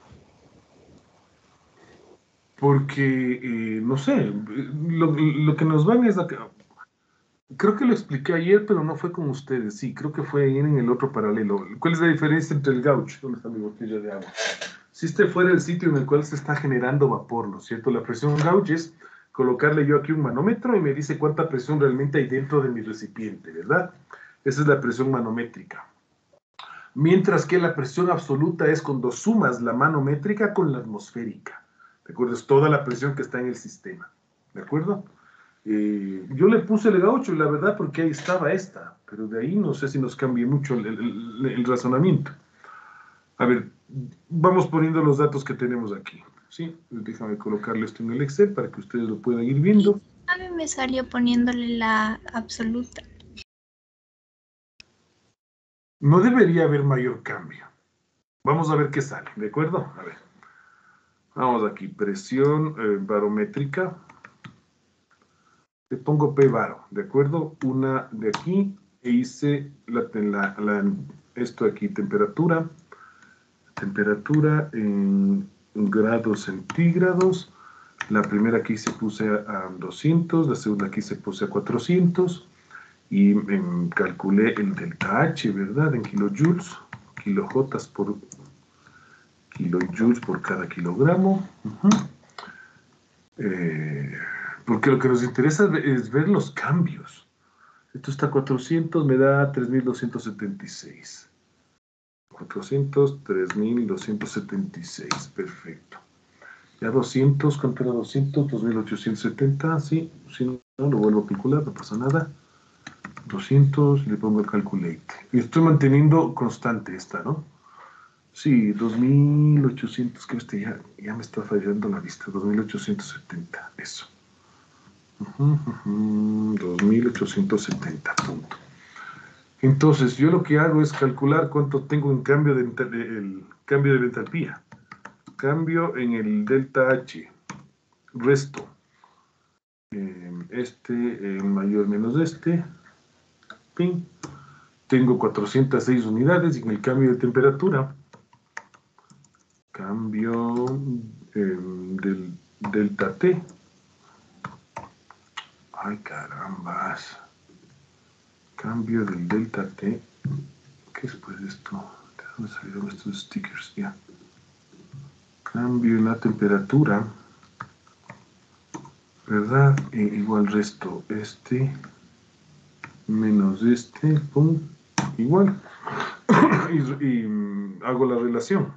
Porque, no sé, lo que nos van es... Creo que lo expliqué ayer, pero no fue con ustedes. Sí, creo que fue ayer en el otro paralelo. ¿Cuál es la diferencia entre el gauge? ¿Dónde está mi botella de agua? Si este fuera el sitio en el cual se está generando vapor, ¿no es cierto? La presión gauge es colocarle yo aquí un manómetro y me dice cuánta presión realmente hay dentro de mi recipiente, ¿verdad? Esa es la presión manométrica. Mientras que la presión absoluta es cuando sumas la manométrica con la atmosférica. ¿De acuerdo? Es toda la presión que está en el sistema. ¿De acuerdo? Yo le puse el gaucho, la verdad, porque ahí estaba esta, pero de ahí no sé si nos cambie mucho el razonamiento. A ver, vamos poniendo los datos que tenemos aquí, ¿sí? Déjame colocarle esto en el Excel para que ustedes lo puedan ir viendo. A mí me salió poniéndole la absoluta. No debería haber mayor cambio. Vamos a ver qué sale, ¿de acuerdo? A ver. Vamos aquí, presión barométrica. Le pongo P baro, ¿de acuerdo? Una de aquí e hice esto aquí, temperatura en grados centígrados. La primera que hice puse a 200, la segunda que hice puse a 400 y calculé el delta H, ¿verdad? En kilojoules. kilojotas por kilojoules por cada kilogramo. Porque lo que nos interesa es ver los cambios. Esto está a 400, me da 3.276. 400, 3.276, perfecto. Ya 200, ¿cuánto era 200? 2.870, sí, si no, lo vuelvo a calcular, no pasa nada. 200, le pongo el calculate. Y estoy manteniendo constante esta, ¿no? Sí, 2.800, que ya me está fallando la vista. 2.870, eso. 2.870, punto. Entonces, yo lo que hago es calcular cuánto tengo en cambio de el cambio de la entalpía. Cambio en el delta H. Resto. Mayor menos este. Pin. Tengo 406 unidades y en el cambio de temperatura. Cambio del delta T. Ay, carambas. Cambio del delta T. ¿Qué es pues esto? ¿De dónde salieron estos stickers? Ya. Cambio en la temperatura. ¿Verdad? Igual resto menos pum, igual. y hago la relación.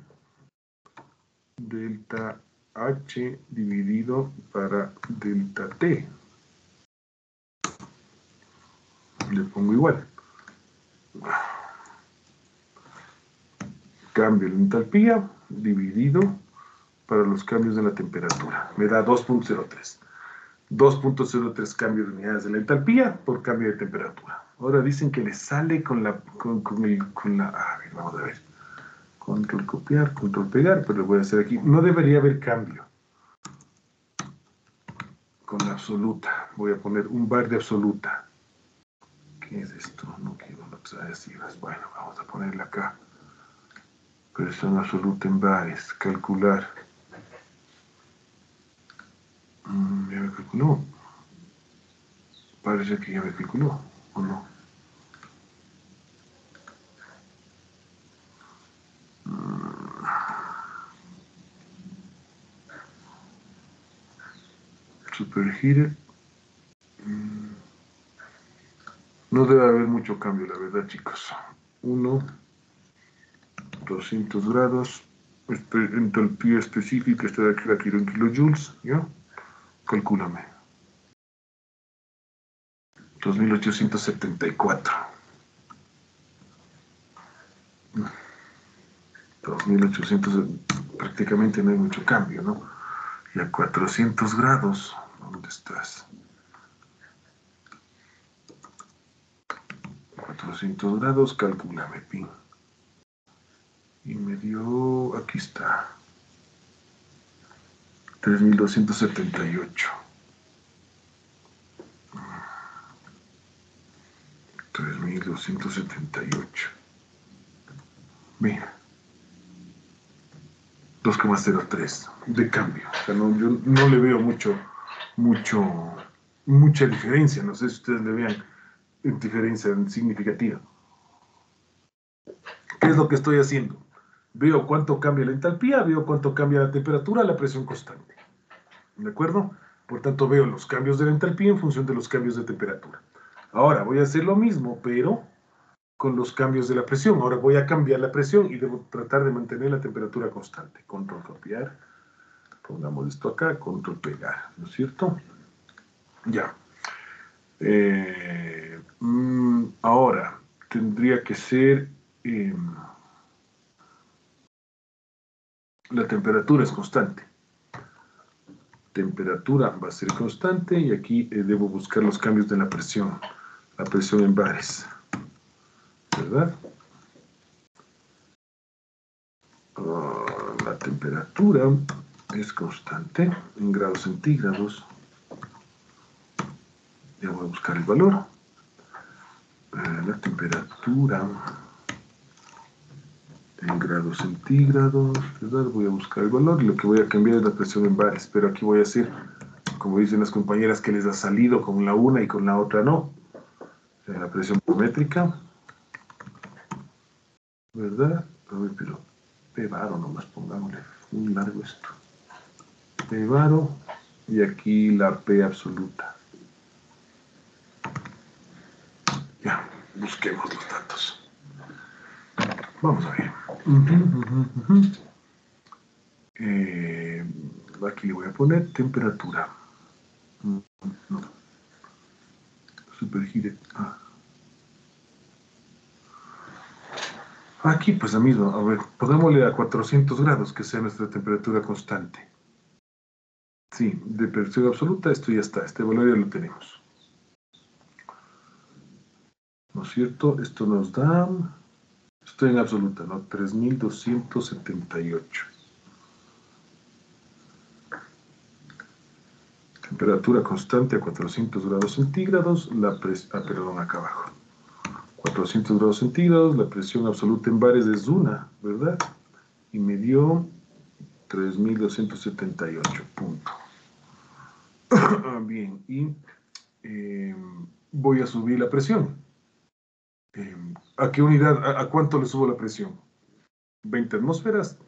Delta H dividido para delta T. Le pongo igual. Cambio la entalpía dividido para los cambios de la temperatura. Me da 2.03. 2.03 cambio de unidades de la entalpía por cambio de temperatura. Ahora dicen que le sale con la... a ver, vamos a ver. Control copiar, control pegar, pero lo voy a hacer aquí. No debería haber cambio. Con la absoluta. Voy a poner un bar de absoluta. ¿Qué es esto? No quiero notas cifras. Bueno, vamos a ponerla acá. Presión absoluta en bares. Calcular. ¿Ya me calculó? Parece que ya me calculó, ¿o no? Superheated. No debe haber mucho cambio, la verdad, chicos. 200 grados. Entalpía específica, esta de aquí la quiero en kilojoules, ¿ya? Calcúlame. 2.874. 2.800, prácticamente no hay mucho cambio, ¿no? Y a 400 grados, ¿dónde estás? 400 grados, calcúlame, pin. Y me dio, aquí está, 3.278. 3.278. Mira. 2,03 de cambio. O sea, no, yo no le veo mucha diferencia. No sé si ustedes le vean diferencia significativa. ¿Qué es lo que estoy haciendo? Veo cuánto cambia la entalpía, veo cuánto cambia la temperatura, la presión constante. ¿De acuerdo? Por tanto, veo los cambios de la entalpía en función de los cambios de temperatura. Ahora voy a hacer lo mismo, pero con los cambios de la presión. Ahora voy a cambiar la presión y debo tratar de mantener la temperatura constante. Control copiar. Pongamos esto acá, control pegar. ¿No es cierto? Ya. Ahora, tendría que ser... la temperatura es constante. Temperatura va a ser constante y aquí debo buscar los cambios de la presión en bares. ¿Verdad? La temperatura es constante en grados centígrados. Ya voy a buscar el valor. La temperatura en grados centígrados, ¿verdad? Voy a buscar el valor y lo que voy a cambiar es la presión en bares. Pero aquí voy a hacer, como dicen las compañeras, que les ha salido con la una y con la otra no. O sea, la presión barométrica, ¿verdad? A ver, pero P varo nomás, pongámosle muy largo esto. P varo y aquí la P absoluta. Ya, busquemos los datos. Vamos a ver. Aquí le voy a poner temperatura. No. Supergire. Aquí pues la misma. A ver, pongámosle a 400 grados que sea nuestra temperatura constante. Sí, de presión absoluta, esto ya está. Este valor ya lo tenemos. ¿No es cierto? Esto nos da... Estoy en absoluta, ¿no? 3278. Temperatura constante a 400 grados centígrados, perdón, acá abajo. 400 grados centígrados, la presión absoluta en bares es 1, ¿verdad? Y me dio 3278, punto. Bien, y voy a subir la presión. ¿A qué unidad, a cuánto le subo la presión? 20 atmósferas,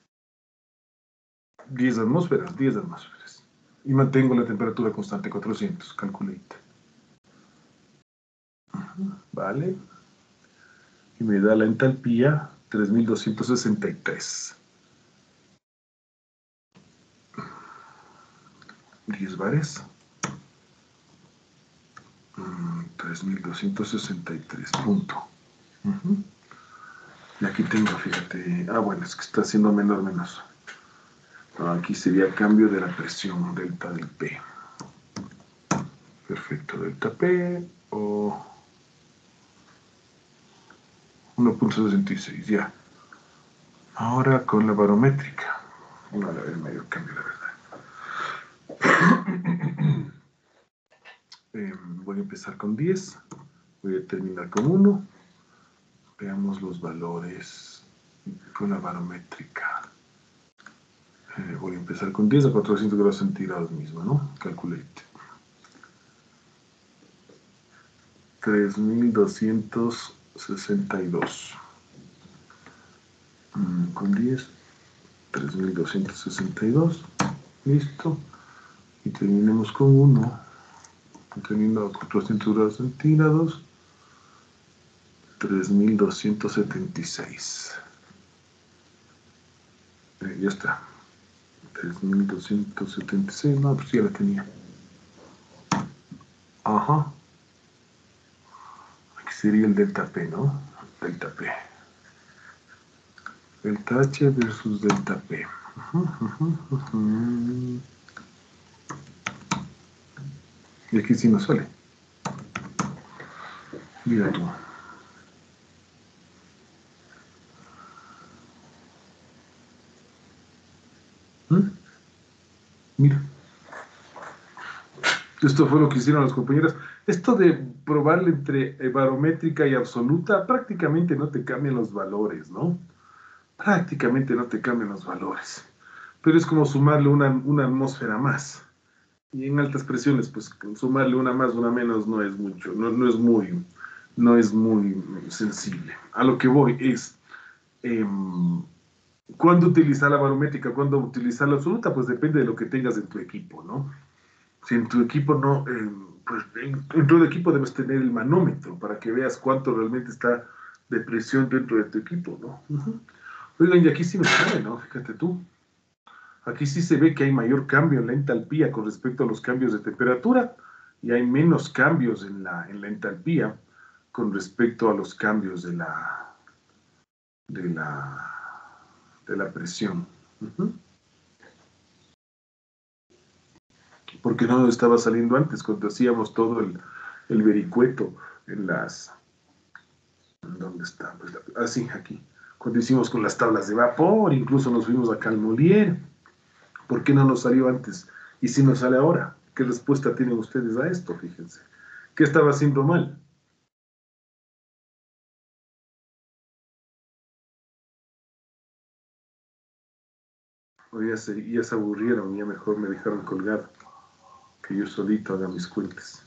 10 atmósferas, 10 atmósferas. Y mantengo la temperatura constante 400, calculate. Vale. Y me da la entalpía 3263. 10 bares. 3263, punto. Y aquí tengo, fíjate, bueno, es que está haciendo menor menos. No, aquí sería cambio de la presión, delta del P. Perfecto, delta P o 1.66, ya. Ahora con la barométrica. No, a ver, medio cambio, la verdad. Voy a empezar con 10. Voy a terminar con 1. Veamos los valores con la barométrica. Voy a empezar con 10 a 400 grados centígrados mismo, ¿no? Calculate. 3262. Con 10, 3262. Listo. Y terminemos con 1. Teniendo a 400 grados centígrados. 3276. Ya está. 3276. No, pues ya la tenía. Ajá. Aquí sería el delta P, ¿no? Delta P. Delta H versus delta P. Y aquí sí nos sale. Mira tú. Mira. Esto fue lo que hicieron los compañeros. Esto de probarle entre barométrica y absoluta, prácticamente no te cambian los valores, ¿no? Prácticamente no te cambian los valores. Pero es como sumarle una atmósfera más. Y en altas presiones, pues sumarle una más, una menos no es mucho, no es muy sensible. A lo que voy es, ¿cuándo utilizar la barométrica? ¿Cuándo utilizar la absoluta? Pues depende de lo que tengas en tu equipo, ¿no? Si en tu equipo no, pues en tu equipo debes tener el manómetro para que veas cuánto realmente está de presión dentro de tu equipo, ¿no? Oigan, y aquí sí me sale, ¿no? Fíjate tú. Aquí sí se ve que hay mayor cambio en la entalpía con respecto a los cambios de temperatura y hay menos cambios en la entalpía con respecto a los cambios de la presión. Porque no estaba saliendo antes cuando hacíamos todo el vericueto en las... ¿Dónde está? Pues así, aquí. Cuando hicimos con las tablas de vapor, incluso nos fuimos acá al Molière. ¿Por qué no nos salió antes? ¿Y si nos sale ahora? ¿Qué respuesta tienen ustedes a esto? Fíjense. ¿Qué estaba haciendo mal? O ya se aburrieron, ya mejor me dejaron colgado. Que yo solito haga mis cuentas.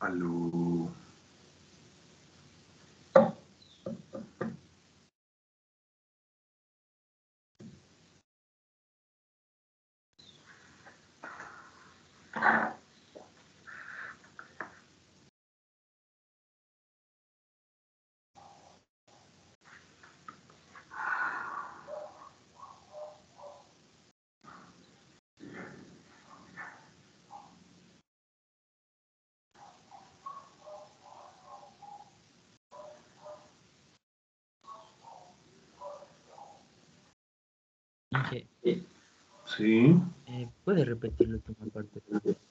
Aló. Inge, Sí. ¿puede repetir la última parte?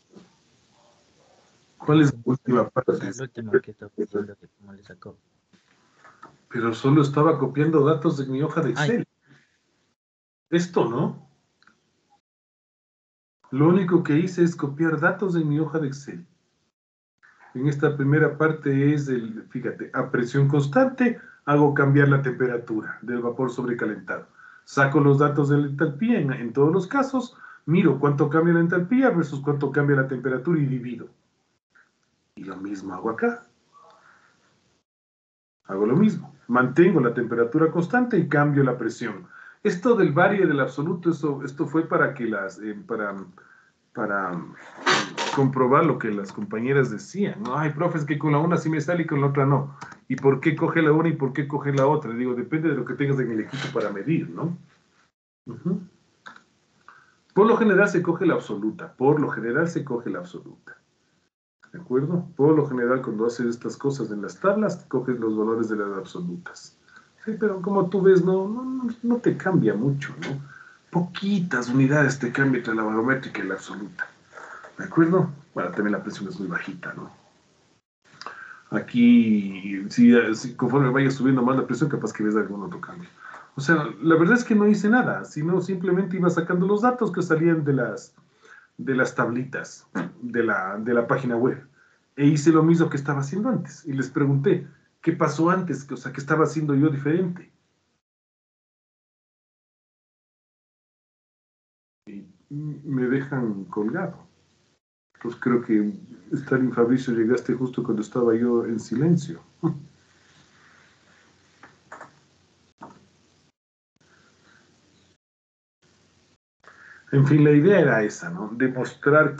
¿Cuál es la última parte? La última que estaba diciendo de cómo le sacó. Pero solo estaba copiando datos de mi hoja de Ay. Excel. Esto, ¿no? Lo único que hice es copiar datos de mi hoja de Excel. En esta primera parte es fíjate, a presión constante hago cambiar la temperatura del vapor sobrecalentado. Saco los datos de la entalpía en todos los casos, miro cuánto cambia la entalpía versus cuánto cambia la temperatura y divido. Y lo mismo hago acá. Hago lo mismo. Mantengo la temperatura constante y cambio la presión. Esto del vario y del absoluto, esto fue para que para comprobar lo que las compañeras decían, ¿no? Ay, profe, es que con la una sí me sale y con la otra no. ¿Y por qué coge la una y por qué coge la otra? Digo, depende de lo que tengas en el equipo para medir, ¿no? Uh-huh. Por lo general se coge la absoluta. Por lo general se coge la absoluta. ¿De acuerdo? Por lo general, cuando haces estas cosas en las tablas, coges los valores de las absolutas. Sí, pero como tú ves, no te cambia mucho, ¿no? Poquitas unidades te cambia entre la barométrica y la absoluta. ¿De acuerdo? Bueno, también la presión es muy bajita, ¿no? Aquí, si conforme vaya subiendo más la presión, capaz que ves algún otro cambio. O sea, la verdad es que no hice nada, sino simplemente iba sacando los datos que salían de las tablitas de la página web. E hice lo mismo que estaba haciendo antes. Y les pregunté, ¿qué pasó antes? O sea, ¿qué estaba haciendo yo diferente? Y me dejan colgado. Pues creo que, Stalin Fabricio, llegaste justo cuando estaba yo en silencio. En fin, la idea era esa, ¿no? Demostrar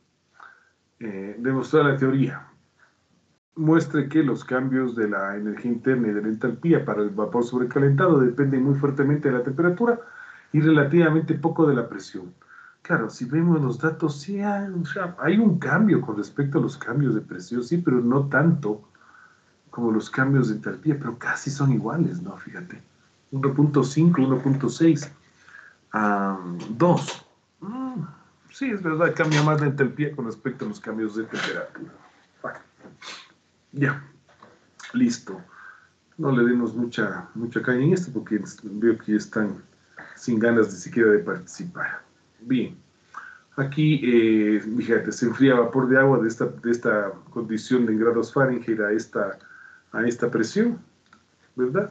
la teoría. Muestre que los cambios de la energía interna y de la entalpía para el vapor sobrecalentado dependen muy fuertemente de la temperatura y relativamente poco de la presión. Claro, si vemos los datos, sí hay un cambio con respecto a los cambios de presión, sí, pero no tanto como los cambios de entalpía, pero casi son iguales, ¿no? Fíjate, 1.5, 1.6 a 2. Sí, es verdad, cambia más la entalpía con respecto a los cambios de temperatura. Bueno, ya, listo. No le demos mucha caña en esto porque veo que ya están sin ganas ni siquiera de participar. Bien. Aquí, fíjate, se enfría vapor de agua de esta condición en grados Fahrenheit a esta presión, ¿verdad?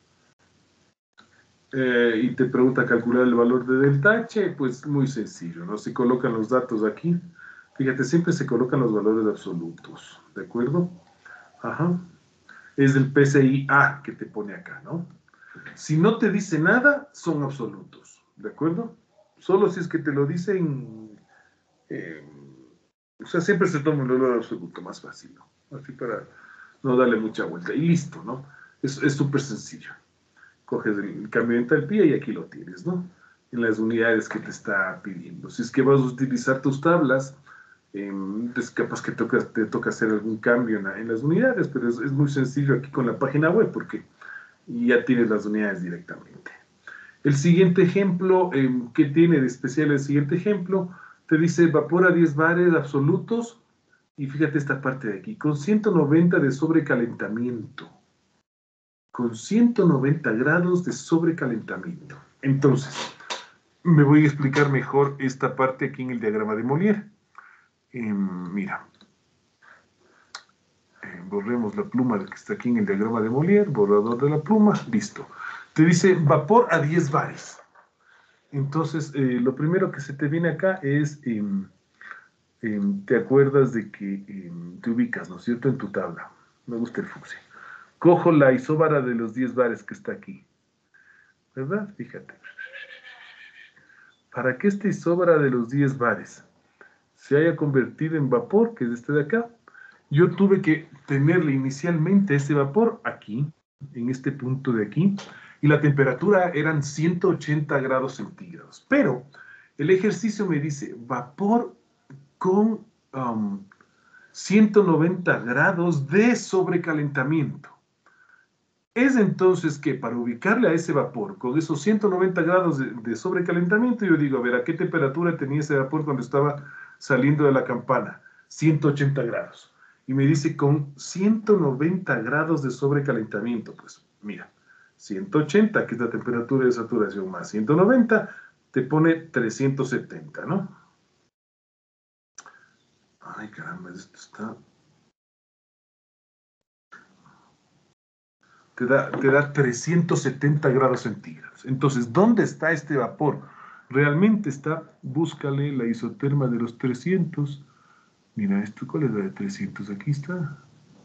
Y te pregunta calcular el valor de delta H, pues muy sencillo, ¿no? Se colocan los datos aquí. Fíjate, siempre se colocan los valores absolutos, ¿de acuerdo? Ajá. Es el PCI-A que te pone acá, ¿no? Si no te dice nada, son absolutos, ¿de acuerdo? Solo si es que te lo dicen... o sea, siempre se toma el valor absoluto, más fácil, ¿no? Así para no darle mucha vuelta. Y listo, ¿no? Es súper sencillo. Coges el cambio de entalpía y aquí lo tienes, ¿no? En las unidades que te está pidiendo. Si es que vas a utilizar tus tablas, es capaz que te toca hacer algún cambio en las unidades, pero es muy sencillo aquí con la página web porque ya tienes las unidades directamente. El siguiente ejemplo, ¿qué tiene de especial el siguiente ejemplo? Te dice vapor a 10 bares absolutos, y fíjate esta parte de aquí, con 190 de sobrecalentamiento. Con 190 grados de sobrecalentamiento. Entonces, me voy a explicar mejor esta parte aquí en el diagrama de Molière. Mira. Borremos la pluma que está aquí en el diagrama de Molière, borrador de la pluma, listo. Te dice vapor a 10 bares. Entonces, lo primero que se te viene acá es te acuerdas de que te ubicas, ¿no es cierto?, en tu tabla. Me gusta el fucsia. Cojo la isóbara de los 10 bares que está aquí, ¿verdad? Fíjate. Para que esta isóbara de los 10 bares se haya convertido en vapor, que es este de acá, yo tuve que tenerle inicialmente ese vapor aquí, en este punto de aquí, y la temperatura eran 180 grados centígrados. Pero el ejercicio me dice vapor con 190 grados de sobrecalentamiento. Es entonces que para ubicarle a ese vapor con esos 190 grados de sobrecalentamiento, yo digo, a ver, ¿a qué temperatura tenía ese vapor cuando estaba saliendo de la campana? 180 grados. Y me dice con 190 grados de sobrecalentamiento. Pues mira, 180, que es la temperatura de saturación, más 190, te pone 370, ¿no? Ay, caramba, esto está... Te da 370 grados centígrados. Entonces, ¿dónde está este vapor? Realmente está, búscale la isoterma de los 300. Mira, esto, ¿cuál es la de 300? Aquí está.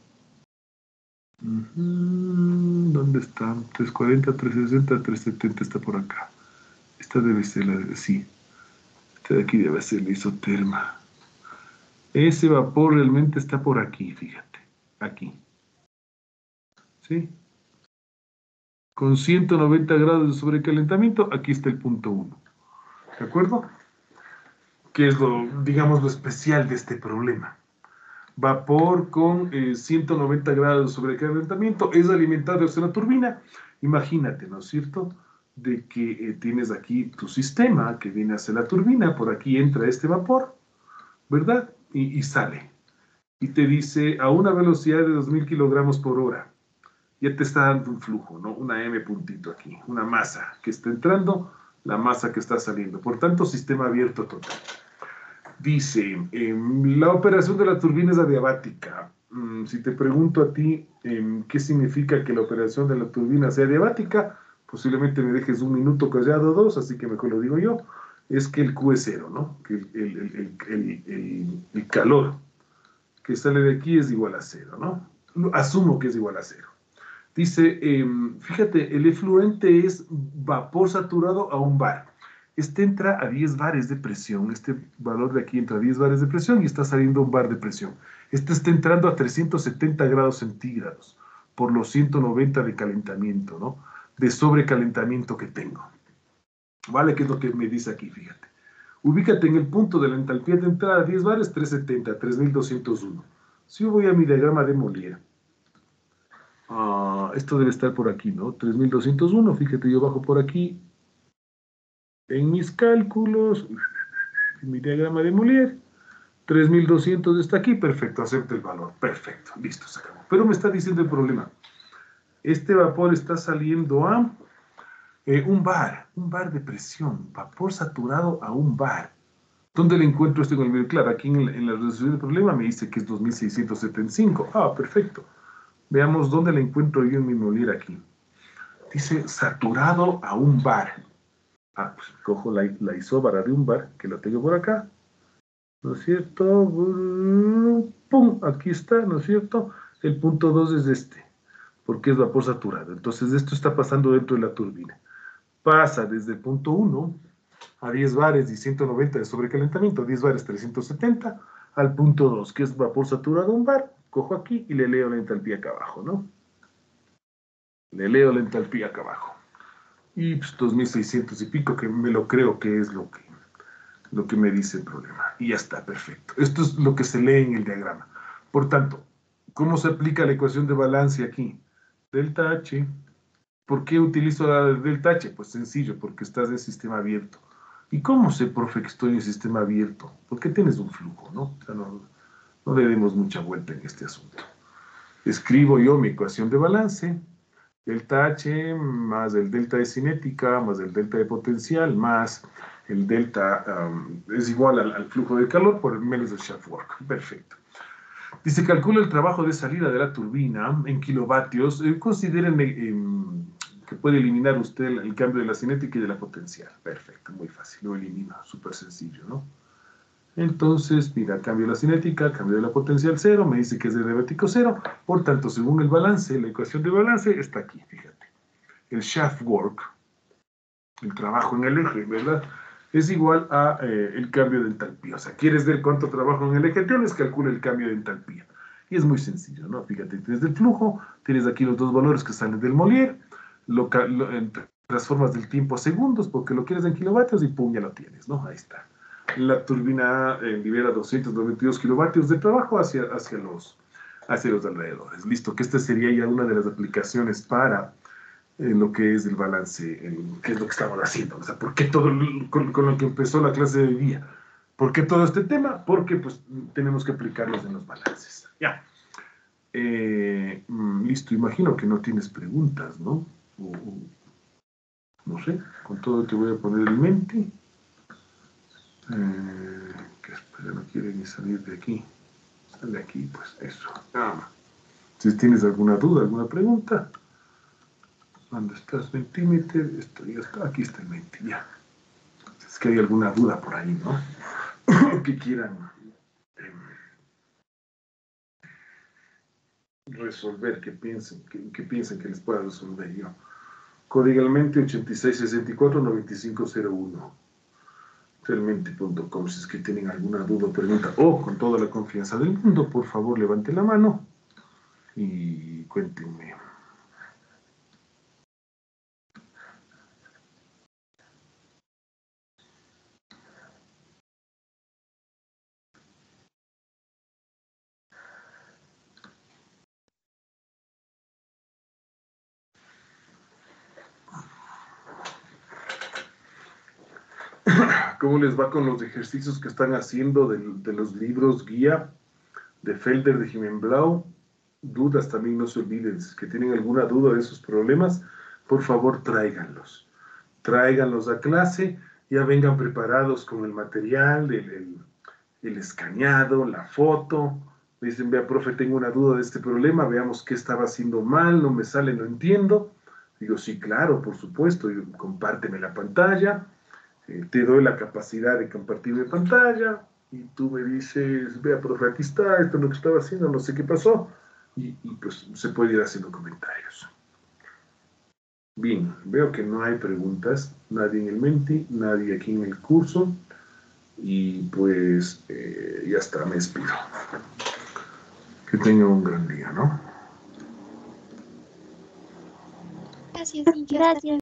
¿Dónde está? 340, 360, 370 está por acá. Esta debe ser la de... Sí. Esta de aquí debe ser la isoterma. Ese vapor realmente está por aquí, fíjate. Aquí. ¿Sí? Con 190 grados de sobrecalentamiento, aquí está el punto 1. ¿De acuerdo? Que es lo, digamos, lo especial de este problema. Vapor con 190 grados de sobrecalentamiento es alimentado hacia la turbina. Imagínate, ¿no es cierto?, de que tienes aquí tu sistema que viene hacia la turbina, por aquí entra este vapor, ¿verdad? Y sale. Y te dice a una velocidad de 2000 kilogramos por hora. Ya te está dando un flujo, ¿no? Una M puntito aquí, una masa que está entrando, la masa que está saliendo. Por tanto, sistema abierto total. Dice, la operación de la turbina es adiabática. Si te pregunto a ti qué significa que la operación de la turbina sea adiabática, posiblemente me dejes un minuto callado, 2, así que mejor lo digo yo. Es que el Q es 0, ¿no? Que el calor que sale de aquí es igual a 0, ¿no? Asumo que es igual a 0. Dice, fíjate, el efluente es vapor saturado a 1 bar. Este entra a 10 bares de presión. Este valor de aquí entra a 10 bares de presión y está saliendo 1 bar de presión. Este está entrando a 370 grados centígrados por los 190 de calentamiento, ¿no? De sobrecalentamiento que tengo. ¿Vale? ¿Qué es lo que me dice aquí? Fíjate. Ubícate en el punto de la entalpía de entrada a 10 bares, 370, 3201. Si yo voy a mi diagrama de Molière, esto debe estar por aquí, ¿no? 3201, fíjate, yo bajo por aquí en mis cálculos, en mi diagrama de Molière, 3200 está aquí, perfecto, acepto el valor, perfecto, listo, se acabó. Pero me está diciendo el problema, este vapor está saliendo a 1 bar de presión, vapor saturado a 1 bar. ¿Dónde le encuentro esto en el video? Claro, aquí en la resolución del problema me dice que es 2675, perfecto. Veamos dónde le encuentro yo en mi Molière aquí. Dice saturado a 1 bar. Pues cojo la isóbara de 1 bar, que la tengo por acá. ¿No es cierto? ¡Pum! Aquí está, ¿no es cierto? El punto 2 es este, porque es vapor saturado. Entonces esto está pasando dentro de la turbina. Pasa desde el punto 1 a 10 bares y 190 de sobrecalentamiento, 10 bares 370, al punto 2, que es vapor saturado a 1 bar. Cojo aquí y le leo la entalpía acá abajo, ¿no? Le leo la entalpía acá abajo. Y pues 2600 y pico, que me lo creo que es lo que me dice el problema. Y ya está, perfecto. Esto es lo que se lee en el diagrama. Por tanto, ¿cómo se aplica la ecuación de balance aquí? Delta H. ¿Por qué utilizo la delta H? Pues sencillo, porque estás en sistema abierto. ¿Y cómo sé, profe, que estoy en sistema abierto? Porque tienes un flujo, ¿no? O sea, no le demos mucha vuelta en este asunto. Escribo yo mi ecuación de balance, delta H más el delta de cinética, más el delta de potencial, más el delta es igual al flujo de calor por menos el shaft work. Perfecto. Dice, calcula el trabajo de salida de la turbina en kilovatios. Consideren que puede eliminar usted el cambio de la cinética y de la potencial. Perfecto, muy fácil. Lo elimino, súper sencillo, ¿no? Entonces, mira, cambio la cinética, cambio de la potencial cero, me dice que es derivativo cero, por tanto, según el balance, la ecuación de balance está aquí, fíjate. El shaft work, el trabajo en el eje, ¿verdad? Es igual a el cambio de entalpía. O sea, ¿quieres ver cuánto trabajo en el eje? Tienes calcula el cambio de entalpía. Y es muy sencillo, ¿no? Fíjate, tienes el flujo, tienes aquí los dos valores que salen del Molière, transformas del tiempo a segundos porque lo quieres en kilovatios y pum, ya lo tienes, ¿no? Ahí está. La turbina libera 292 kilovatios de trabajo hacia los alrededores. Listo, que esta sería ya una de las aplicaciones para lo que es el balance, qué es lo que estamos haciendo. O sea, ¿por qué todo con lo que empezó la clase de hoy día? ¿Por qué todo este tema? Porque pues tenemos que aplicarlos en los balances. Ya. Listo, imagino que no tienes preguntas, ¿no? No sé, con todo te voy a poner en mente. Que espera, no quiere ni salir de aquí. Sale aquí, pues eso. Si tienes alguna duda, alguna pregunta. ¿Dónde estás, Mentimeter? Esto ya está, aquí está el Menti, ya. Es que hay alguna duda por ahí, ¿no? Que quieran resolver, que piensen que les pueda resolver yo. Códigamente 8664-9501. Realmente.com. Si es que tienen alguna duda o pregunta, o con toda la confianza del mundo, por favor, levante la mano y cuéntenme. ¿Cómo les va con los ejercicios que están haciendo de los libros guía de Felder, de Jimenblau? Dudas también no se olviden. Si es que tienen alguna duda de esos problemas, por favor tráiganlos. Tráiganlos a clase, ya vengan preparados con el material, el escaneado, la foto. Me dicen, vea, profe, tengo una duda de este problema, veamos qué estaba haciendo mal, no me sale, no entiendo. Digo, sí, claro, por supuesto, compárteme la pantalla. Te doy la capacidad de compartir mi pantalla y tú me dices, vea, profe, aquí está, esto es lo que estaba haciendo, no sé qué pasó, y pues se puede ir haciendo comentarios. Bien, veo que no hay preguntas, nadie en el Menti, nadie aquí en el curso, y pues ya está, me despido. Que tengan un gran día, ¿no? Gracias, Inge. Gracias.